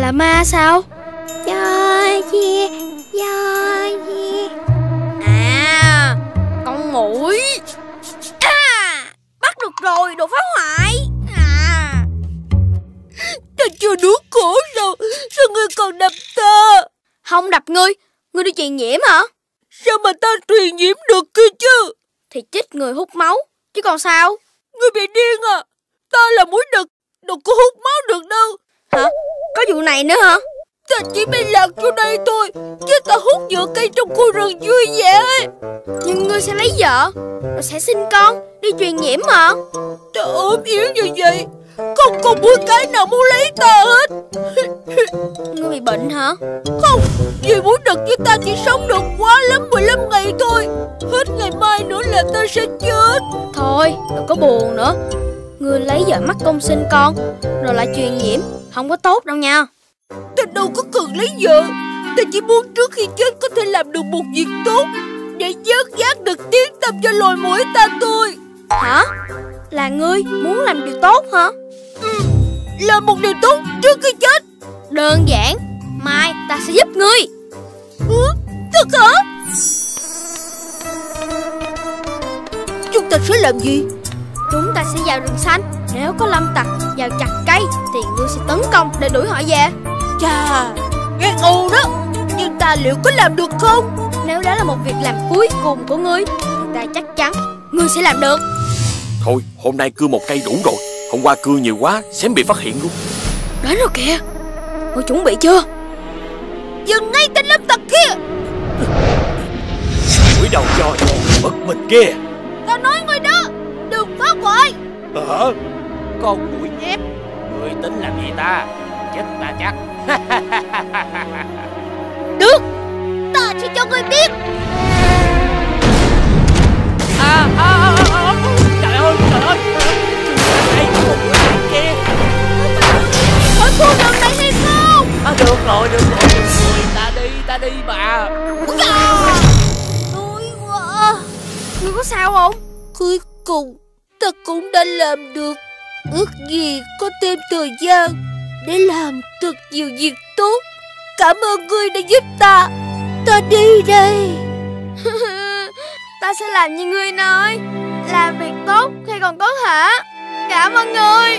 là ma sao? Do gì? Do gì? À, con muỗi. À, bắt được rồi, đồ phá hoại. À, ta chưa đuổi cổ sao? Sao ngươi còn đập ta? Không đập ngươi, ngươi đi truyền nhiễm hả? Sao mà ta truyền nhiễm được kia chứ? Thì chích người hút máu, chứ còn sao? Ngươi bị điên à? Ta là muỗi đực, đâu có hút máu được đâu. Hả? Có vụ này nữa hả? Ta chỉ bị lạc vô đây thôi, chứ ta hút nhựa cây trong khu rừng vui vẻ. Nhưng ngươi sẽ lấy vợ, rồi sẽ sinh con, đi truyền nhiễm mà. Ta ốm yếu như vậy, không có muỗi cái nào muốn lấy ta hết. Ngươi bị bệnh hả? Không, vì muỗi đực với ta chỉ sống được quá lắm mười lăm ngày thôi. Hết ngày mai nữa là ta sẽ chết. Thôi, đừng có buồn nữa. Ngươi lấy vợ mắc công sinh con, rồi lại truyền nhiễm, không có tốt đâu nha. Ta đâu có cần lấy vợ. Ta chỉ muốn trước khi chết có thể làm được một việc tốt, để vớt vát được tiếng tăm cho loài muỗi ta thôi. Hả? Là ngươi muốn làm điều tốt hả? Ừ, làm một điều tốt trước khi chết. Đơn giản, mai ta sẽ giúp ngươi. Ừ, thật hả? Chúng ta sẽ làm gì? Chúng ta sẽ vào rừng xanh. Nếu có lâm tặc vào chặt cây thì ngươi sẽ tấn công để đuổi họ về. Chà, nghe ngu đó. Nhưng ta liệu có làm được không? Nếu đó là một việc làm cuối cùng của ngươi thì ta chắc chắn ngươi sẽ làm được. Thôi, hôm nay cưa một cây đủ rồi. Hôm qua cưa nhiều quá, xém bị phát hiện luôn. Đến rồi kìa. Ngươi chuẩn bị chưa? Dừng ngay tên lâm tặc kia. Mũi đầu cho bất mình kia. Ta nói ngươi đó, đừng phá hoại. Hả? Con mũi nhép. Ngươi tính làm gì ta? Chết ta chắc. Được, ta sẽ cho ngươi biết. À, à, à, à, trời ơi, trời ơi. Đây có một mũi nhép kia. Khỏi khu rừng này hay không? À, được rồi, được rồi, được rồi. Ta đi, ta đi mà. Đuối quá. Ngươi có sao không? Cuối cùng ta cũng đã làm được. Ước gì có thêm thời gian để làm thật nhiều việc tốt. Cảm ơn ngươi đã giúp ta. Ta đi đây. Ta sẽ làm như ngươi nói, làm việc tốt khi còn có thể. Cảm ơn ngươi.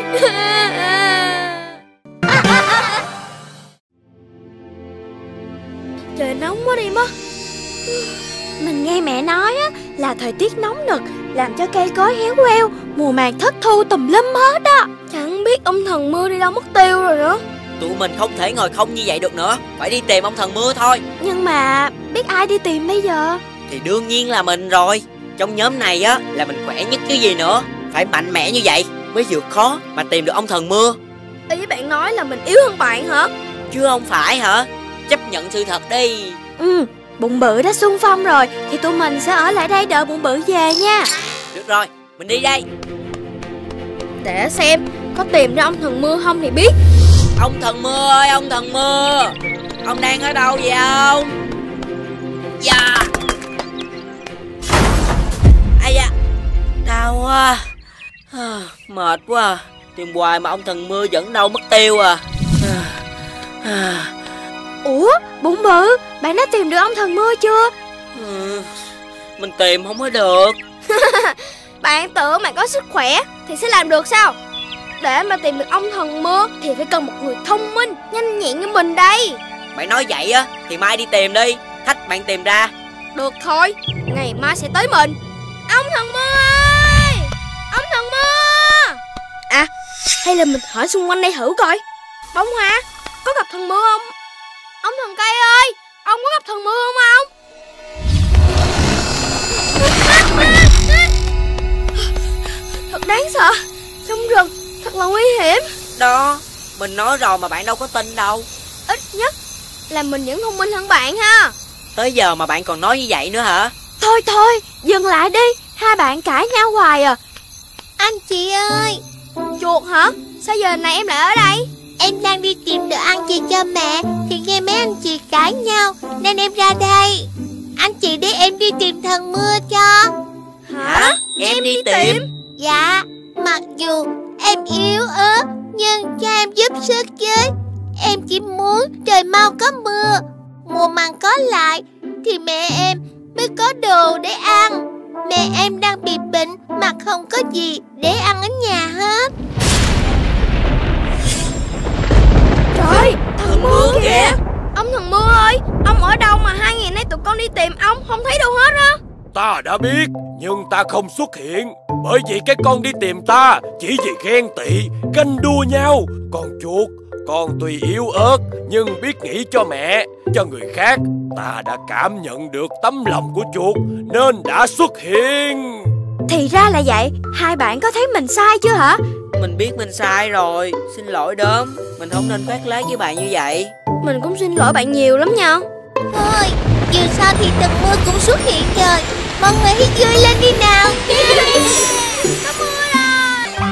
Trời nóng quá đi mất. Mình nghe mẹ nói á, là thời tiết nóng nực làm cho cây cối héo queo, mùa màng thất thu tùm lum hết á. Chẳng biết ông thần mưa đi đâu mất tiêu rồi nữa. Tụi mình không thể ngồi không như vậy được nữa. Phải đi tìm ông thần mưa thôi. Nhưng mà biết ai đi tìm bây giờ? Thì đương nhiên là mình rồi. Trong nhóm này á là mình khỏe nhất chứ gì nữa. Phải mạnh mẽ như vậy mới vượt khó mà tìm được ông thần mưa. Ý bạn nói là mình yếu hơn bạn hả? Chứ không phải hả? Chấp nhận sự thật đi. Ừ, Bụng Bự đã xung phong rồi thì tụi mình sẽ ở lại đây đợi Bụng Bự về nha. Được rồi, mình đi đây. Để xem có tìm ra ông thần mưa không thì biết. Ông thần mưa ơi, ông thần mưa, ông đang ở đâu vậy ông? Dạ. Ây da, đau quá. Mệt quá. Tìm hoài mà ông thần mưa vẫn đâu mất tiêu à. Ủa, Bụng Bự, bạn đã tìm được ông thần mưa chưa? Ừ, mình tìm không có được. Bạn tưởng bạn có sức khỏe thì sẽ làm được sao? Để mà tìm được ông thần mưa thì phải cần một người thông minh, nhanh nhẹn như mình đây. Bạn nói vậy á thì mai đi tìm đi. Thách bạn tìm ra. Được thôi, ngày mai sẽ tới mình. Ông thần mưa ơi, ông thần mưa. À, hay là mình hỏi xung quanh đây thử coi. Bông Hoa, có gặp thần mưa không? Ông thần cây ơi, ông có gặp thần mưa không ông? Thật đáng sợ. Trong rừng thật là nguy hiểm. Đó, mình nói rồi mà bạn đâu có tin đâu. Ít nhất là mình vẫn thông minh hơn bạn ha. Tới giờ mà bạn còn nói như vậy nữa hả? Thôi thôi, dừng lại đi. Hai bạn cãi nhau hoài à. Anh chị ơi. Chuột hả? Sao giờ này em lại ở đây? Em đang đi tìm đồ ăn chị cho mẹ thì nghe mấy anh chị cãi nhau nên em ra đây. Anh chị để em đi tìm thần mưa cho. Hả? Em, em đi, đi tìm? tìm Dạ, mặc dù em yếu ớt nhưng cho em giúp sức với. Em Em chỉ muốn trời mau có mưa, mùa màng có lại thì mẹ em mới có đồ để ăn. Mẹ em đang bị bệnh mà không có gì để ăn ở nhà hết. Trời, thằng Mưa kìa. Ông thằng Mưa ơi, ông ở đâu mà hai ngày nay tụi con đi tìm ông không thấy đâu hết á? Ta đã biết, nhưng ta không xuất hiện bởi vì cái con đi tìm ta chỉ vì ghen tị, ganh đua nhau. Còn chuột, con tuy yếu ớt nhưng biết nghĩ cho mẹ, cho người khác. Ta đã cảm nhận được tấm lòng của chuột nên đã xuất hiện. Thì ra là vậy. Hai bạn có thấy mình sai chưa hả? Mình biết mình sai rồi. Xin lỗi Đốm, mình không nên khoác lác với bạn như vậy. Mình cũng xin lỗi bạn nhiều lắm nha. Thôi, dù sao thì tầng mưa cũng xuất hiện rồi. Mọi người hãy vui lên đi nào. Có mưa rồi.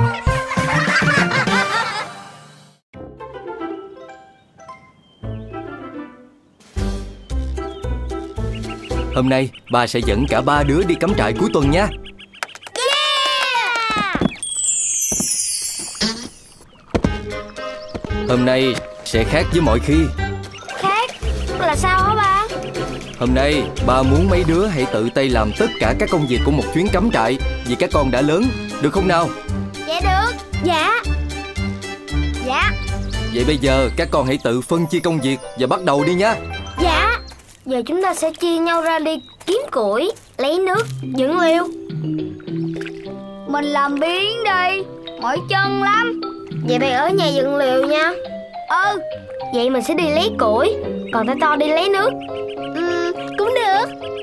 Hôm nay bà sẽ dẫn cả ba đứa đi cắm trại cuối tuần nha. Yeah! Hôm nay sẽ khác với mọi khi. Khác là sao hả ba? Hôm nay ba muốn mấy đứa hãy tự tay làm tất cả các công việc của một chuyến cắm trại, vì các con đã lớn, được không nào? Dạ được. Dạ. Dạ. Vậy bây giờ các con hãy tự phân chia công việc và bắt đầu đi nha. Dạ. Giờ chúng ta sẽ chia nhau ra đi kiếm củi, lấy nước, dựng lều. Mình làm biếng đi, mỏi chân lắm. Vậy bạn ở nhà dựng lều nha. Ừ. Vậy mình sẽ đi lấy củi, còn tay to đi lấy nước. Ừ, cũng được.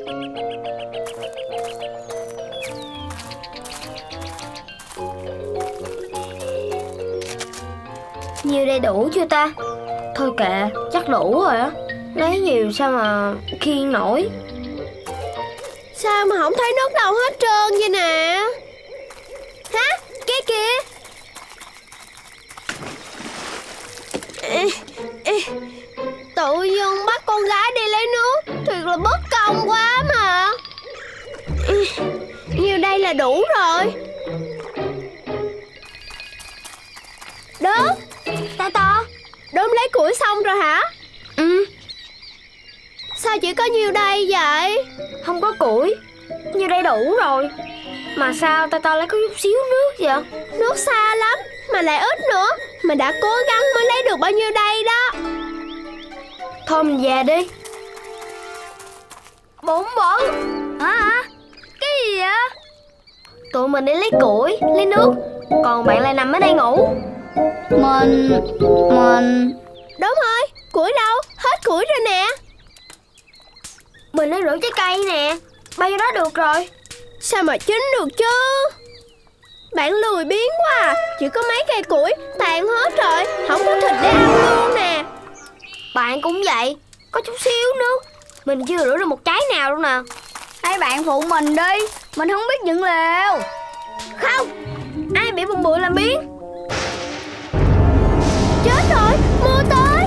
Nhiều đây đủ chưa ta? Thôi kệ, chắc đủ rồi á. Lấy nhiều sao mà khiêng nổi. Sao mà không thấy nước đâu hết trơn vậy nè? Hả? Cái kìa. Ê, ê, tự dưng bắt con gái đi lấy nước thiệt là bất công quá mà. Ê, nhiều đây là đủ rồi. Đốm, to to, Đốm lấy củi xong rồi hả? Ừ. Sao chỉ có nhiêu đây vậy? Không có củi, nhiêu đây đủ rồi. Mà sao ta ta lấy có chút xíu nước vậy? Nước xa lắm, mà lại ít nữa. Mình đã cố gắng mới lấy được bao nhiêu đây đó. Thôi mình về đi. Bụng bụng. Hả? Cái gì vậy? Tụi mình đi lấy củi, lấy nước, còn bạn lại nằm ở đây ngủ. Mình... Mình... Đúng rồi, củi đâu? Hết củi rồi nè. Mình lấy rửa trái cây nè, bay vô đó được rồi. Sao mà chín được chứ? Bạn lười biếng quá à. Chỉ có mấy cây củi, tàn hết rồi. Không có thịt để ăn luôn nè. Bạn cũng vậy, có chút xíu nước. Mình chưa rửa được một trái nào đâu nè. Hai bạn phụ mình đi, mình không biết dựng lều. Không, ai bị bụng bự làm biếng. Chết rồi, mưa tới.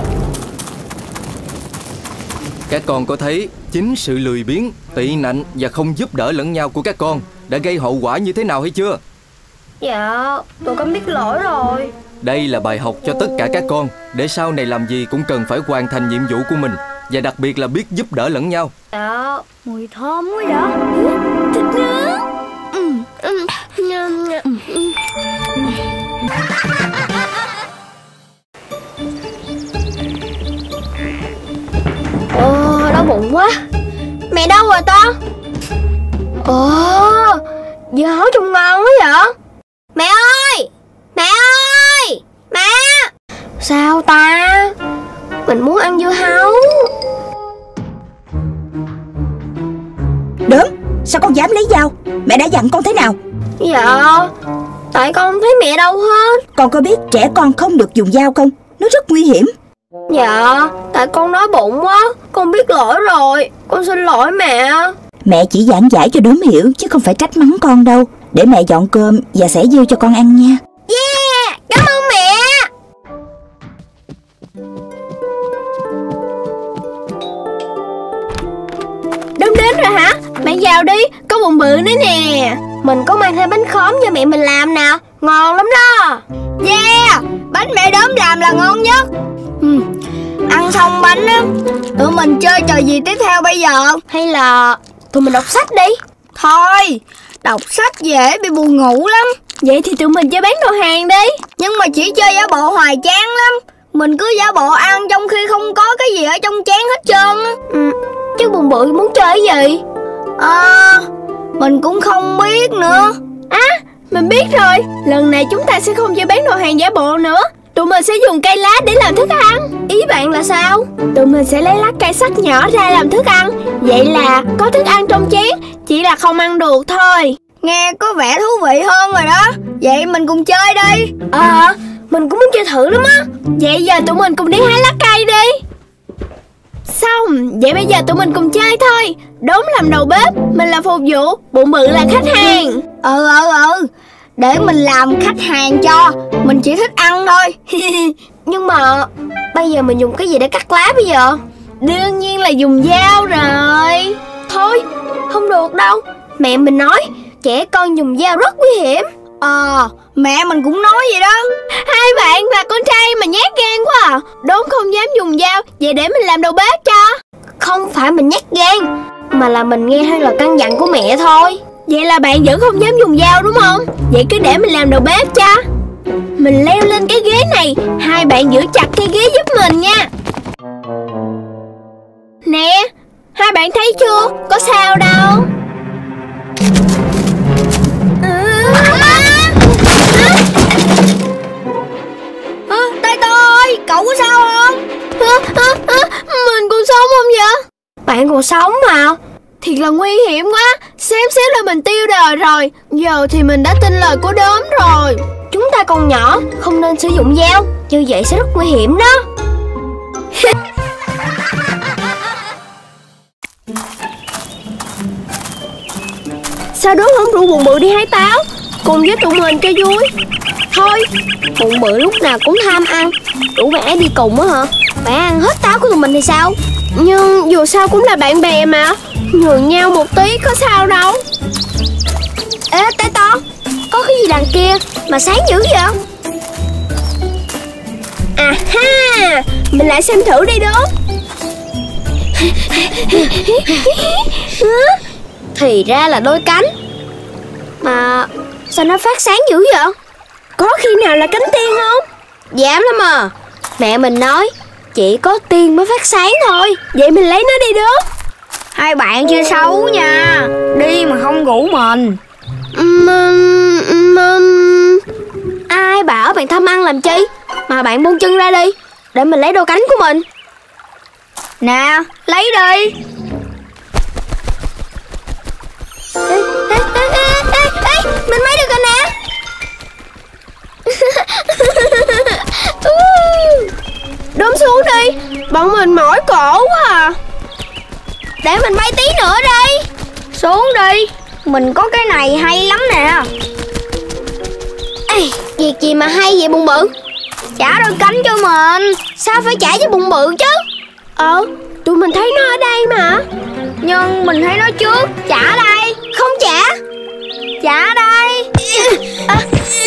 Các con có thấy chính sự lười biếng, tị nạnh và không giúp đỡ lẫn nhau của các con đã gây hậu quả như thế nào hay chưa? Dạ, tụi con biết lỗi rồi. Đây là bài học cho tất cả các con, để sau này làm gì cũng cần phải hoàn thành nhiệm vụ của mình, và đặc biệt là biết giúp đỡ lẫn nhau. Dạ, mùi thơm quá vậy. Thịt nướng. Ừ. Ừ. Ừ. Ồ, đau bụng quá. Mẹ đâu rồi ta? Ồ, dưa hấu trông ngon quá vậy. Mẹ ơi, mẹ ơi, mẹ. Sao ta? Mình muốn ăn dưa hấu. Đốm, sao con dám lấy dao? Mẹ đã dặn con thế nào? Dạ, tại con không thấy mẹ đâu hết. Con có biết trẻ con không được dùng dao không? Nó rất nguy hiểm. Dạ, tại con đói bụng quá. Con biết lỗi rồi, con xin lỗi mẹ. Mẹ chỉ giảng giải cho Đốm hiểu, chứ không phải trách mắng con đâu. Để mẹ dọn cơm và xẻ dưa cho con ăn nha. Yeah, cảm ơn mẹ. Đốm đến rồi hả? Mẹ vào đi, có bụng bự nữa nè. Mình có mang thêm bánh khóm cho mẹ mình làm nè, ngon lắm đó. Yeah, bánh mẹ Đốm làm là ngon nhất. ừ. Ăn xong bánh á, tụi mình chơi trò gì tiếp theo bây giờ? Hay là tụi mình đọc sách đi? Thôi, đọc sách dễ bị buồn ngủ lắm. Vậy thì tụi mình chơi bán đồ hàng đi. Nhưng mà chỉ chơi giả bộ hoài chán lắm. Mình cứ giả bộ ăn trong khi không có cái gì ở trong chén hết trơn á. ừ. Chứ Bụng Bự muốn chơi cái gì? À, mình cũng không biết nữa. À, mình biết rồi. Lần này chúng ta sẽ không chơi bán đồ hàng giả bộ nữa. Tụi mình sẽ dùng cây lá để làm thức ăn. Ý bạn là sao? Tụi mình sẽ lấy lá cây sắc nhỏ ra làm thức ăn. Vậy là có thức ăn trong chén, chỉ là không ăn được thôi. Nghe có vẻ thú vị hơn rồi đó. Vậy mình cùng chơi đi. Ờ, à, mình cũng muốn chơi thử lắm á. Vậy giờ tụi mình cùng đi hái lá cây đi. Xong, vậy bây giờ tụi mình cùng chơi thôi. Đốm làm đầu bếp, mình là phục vụ, Bụng Bự là khách hàng. Ừ ừ ừ, để mình làm khách hàng cho. Mình chỉ thích ăn thôi. Nhưng mà bây giờ mình dùng cái gì để cắt lá bây giờ? Đương nhiên là dùng dao rồi. Thôi, không được đâu. Mẹ mình nói trẻ con dùng dao rất nguy hiểm. Ờ, à, mẹ mình cũng nói vậy đó. Hai bạn là con trai mà nhát gan quá à. Đốm không dám dùng dao, vậy để mình làm đầu bếp cho. Không phải mình nhát gan, mà là mình nghe theo lời căn dặn của mẹ thôi. Vậy là bạn vẫn không dám dùng dao đúng không? Vậy cứ để mình làm đầu bếp cho. Mình leo lên cái ghế này, hai bạn giữ chặt cái ghế giúp mình nha. Nè, hai bạn thấy chưa? Có sao đâu. À, Tay tôi, cậu có sao không? À, à, à, mình còn sống không vậy? Bạn còn sống mà. Thiệt là nguy hiểm quá. Xém xíu là mình tiêu đời rồi. Giờ thì mình đã tin lời của Đốm rồi. Chúng ta còn nhỏ, không nên sử dụng dao. Như vậy sẽ rất nguy hiểm đó. Sao Đốm không rủ Bụng Bự đi hái táo cùng với tụi mình cho vui? Thôi, Bụng Bự lúc nào cũng tham ăn, rủ bạn ấy đi cùng á hả? Bạn ăn hết táo của tụi mình thì sao? Nhưng dù sao cũng là bạn bè mà, nhường nhau một tí có sao đâu. Ê Tay To, có cái gì đằng kia mà sáng dữ vậy? À ha, mình lại xem thử đi Đốm. Thì ra là đôi cánh. Mà sao nó phát sáng dữ vậy? Có khi nào là cánh tiên không? Dám lắm à. Mẹ mình nói chỉ có tiên mới phát sáng thôi. Vậy mình lấy nó đi Đốm. Hai bạn chơi xấu nha. Đi mà không rủ mình. Uhm, uhm, ai bảo bạn tham ăn làm chi? Mà bạn buông chân ra đi, để mình lấy đôi cánh của mình. Nè, lấy đi. Ê, ê, ê, ê, ê, ê, mình lấy được rồi nè. Đốm xuống đi, bọn mình mỏi cổ quá à. Để mình bay tí nữa đi. Xuống đi, mình có cái này hay lắm nè. Ê, việc gì mà hay vậy Bụng Bự? Trả đôi cánh cho mình. Sao phải trả cho Bụng Bự chứ? Ờ, tụi mình thấy nó ở đây mà. Nhưng mình thấy nó trước. Trả đây. Không trả. Trả đây. À.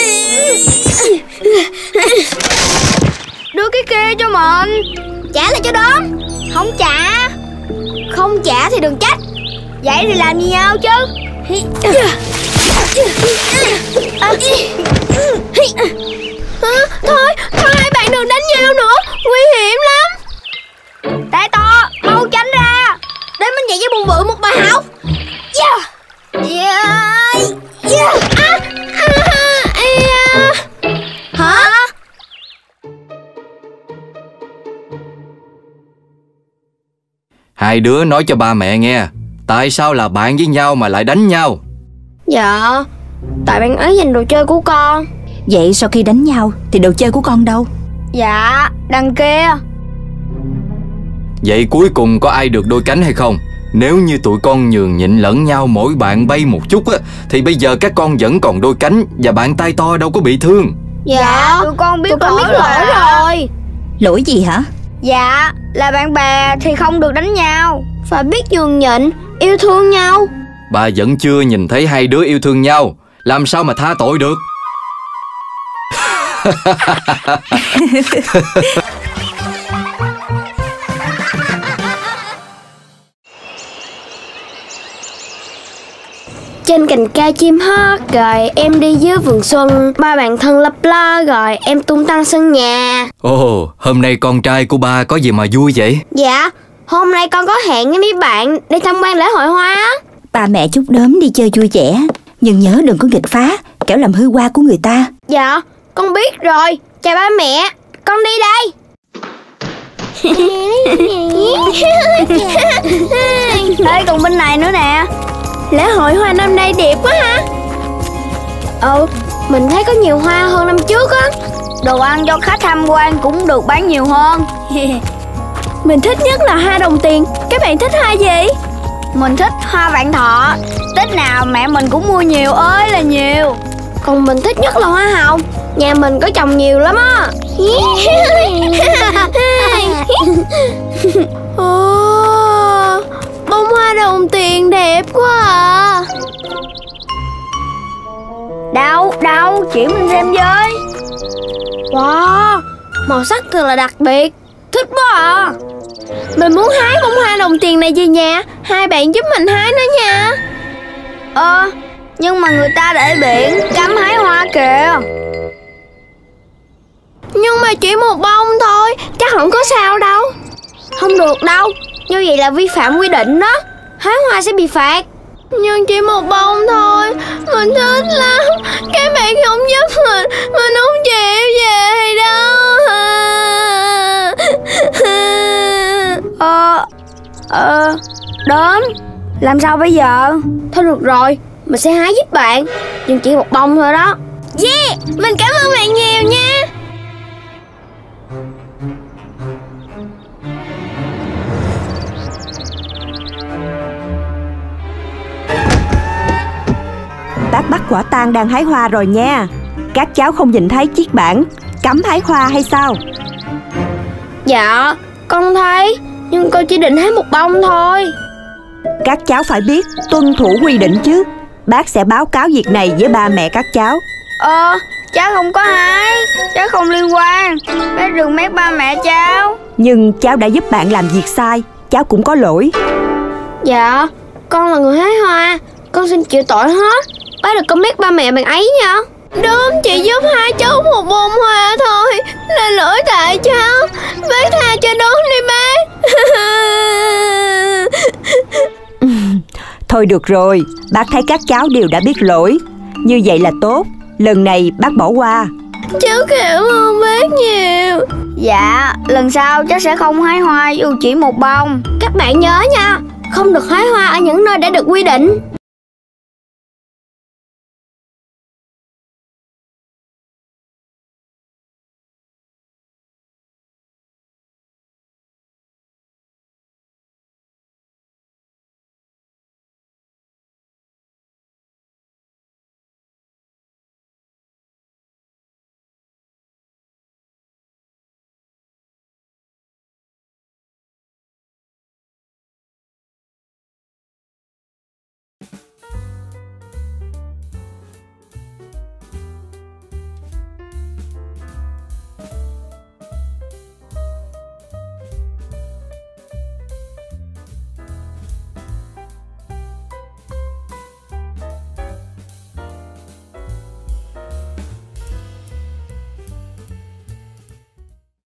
Đưa cái kia cho mình. Trả lại cho Đốm. Không trả. Không trả thì đừng trách. Vậy thì làm gì nhau chứ? À. À, thôi, thôi hai bạn đừng đánh nhau nữa. Nguy hiểm lắm. Tay To, mau tránh ra. Để mình dạy cho Bụng Bự một bài học. Yeah. Yeah. Yeah. À, à, yeah. Hả? Hai đứa nói cho ba mẹ nghe, tại sao là bạn với nhau mà lại đánh nhau? Dạ, tại bạn ấy giành đồ chơi của con. Vậy sau khi đánh nhau thì đồ chơi của con đâu? Dạ, đằng kia. Vậy cuối cùng có ai được đôi cánh hay không? Nếu như tụi con nhường nhịn lẫn nhau, mỗi bạn bay một chút á, thì bây giờ các con vẫn còn đôi cánh và bạn Tay To đâu có bị thương. Dạ, tụi con biết, tụi con biết lỗi rồi. Lỗi gì hả? Dạ, là bạn bè thì không được đánh nhau, phải biết nhường nhịn, yêu thương nhau. Bà vẫn chưa nhìn thấy hai đứa yêu thương nhau, làm sao mà tha tội được? trên cành cao chim hót, rồi em đi dưới vườn xuân, ba bạn thân lấp lo, rồi em tung tăng sân nhà. Ồ, hôm nay con trai của ba có gì mà vui vậy? Dạ, hôm nay con có hẹn với mấy bạn đi tham quan lễ hội hoa á. Ba mẹ chúc đốm đi chơi vui vẻ, nhưng nhớ đừng có nghịch phá, kẻo làm hư hoa của người ta. Dạ, con biết rồi. Chào ba mẹ, con đi đây. Ê, còn bên này nữa nè. Lễ hội hoa năm nay đẹp quá ha. Ừ, mình thấy có nhiều hoa hơn năm trước á. Đồ ăn cho khách tham quan cũng được bán nhiều hơn. Mình thích nhất là hoa đồng tiền. Các bạn thích hoa gì? Mình thích hoa vạn thọ. Tết nào mẹ mình cũng mua nhiều ơi là nhiều. Còn mình thích nhất là hoa hồng. Nhà mình có trồng nhiều lắm á. Ồ, bông hoa đồng tiền đẹp quá à. Đâu, đâu, chỉ mình xem với. Wow, màu sắc thật là đặc biệt. Thích quá à. Mình muốn hái bông hoa đồng tiền này về nhà. Hai bạn giúp mình hái nó nha. Ờ, nhưng mà người ta để biển cấm hái hoa kìa. Nhưng mà chỉ một bông thôi, chắc không có sao đâu. Không được đâu, như vậy là vi phạm quy định đó. Hái hoa sẽ bị phạt. Nhưng chỉ một bông thôi, mình thích lắm. Các bạn không giúp mình, mình không chịu về đâu. Ờ, ờ, Đốm, làm sao bây giờ? Thôi được rồi, mình sẽ hái giúp bạn. Nhưng chỉ một bông thôi đó. Yeah, mình cảm ơn bạn nhiều nha. Bác bắt quả tang đang hái hoa rồi nha. Các cháu không nhìn thấy chiếc bảng cấm hái hoa hay sao? Dạ, con thấy, nhưng con chỉ định hái một bông thôi. Các cháu phải biết tuân thủ quy định chứ. Bác sẽ báo cáo việc này với ba mẹ các cháu. Ờ, cháu không có hái, cháu không liên quan. Bác đừng mét ba mẹ cháu. Nhưng cháu đã giúp bạn làm việc sai, cháu cũng có lỗi. Dạ, con là người hái hoa, con xin chịu tội hết. Bác đừng có mét ba mẹ bạn ấy nha. Đúng, chị giúp hai cháu một bông hoa thôi, là lỗi tại cháu. Bác tha cho đúng đi bác. Thôi được rồi, bác thấy các cháu đều đã biết lỗi. Như vậy là tốt, lần này bác bỏ qua. Cháu cảm ơn bác nhiều. Dạ, lần sau cháu sẽ không hái hoa dù chỉ một bông. Các bạn nhớ nha, không được hái hoa ở những nơi đã được quy định.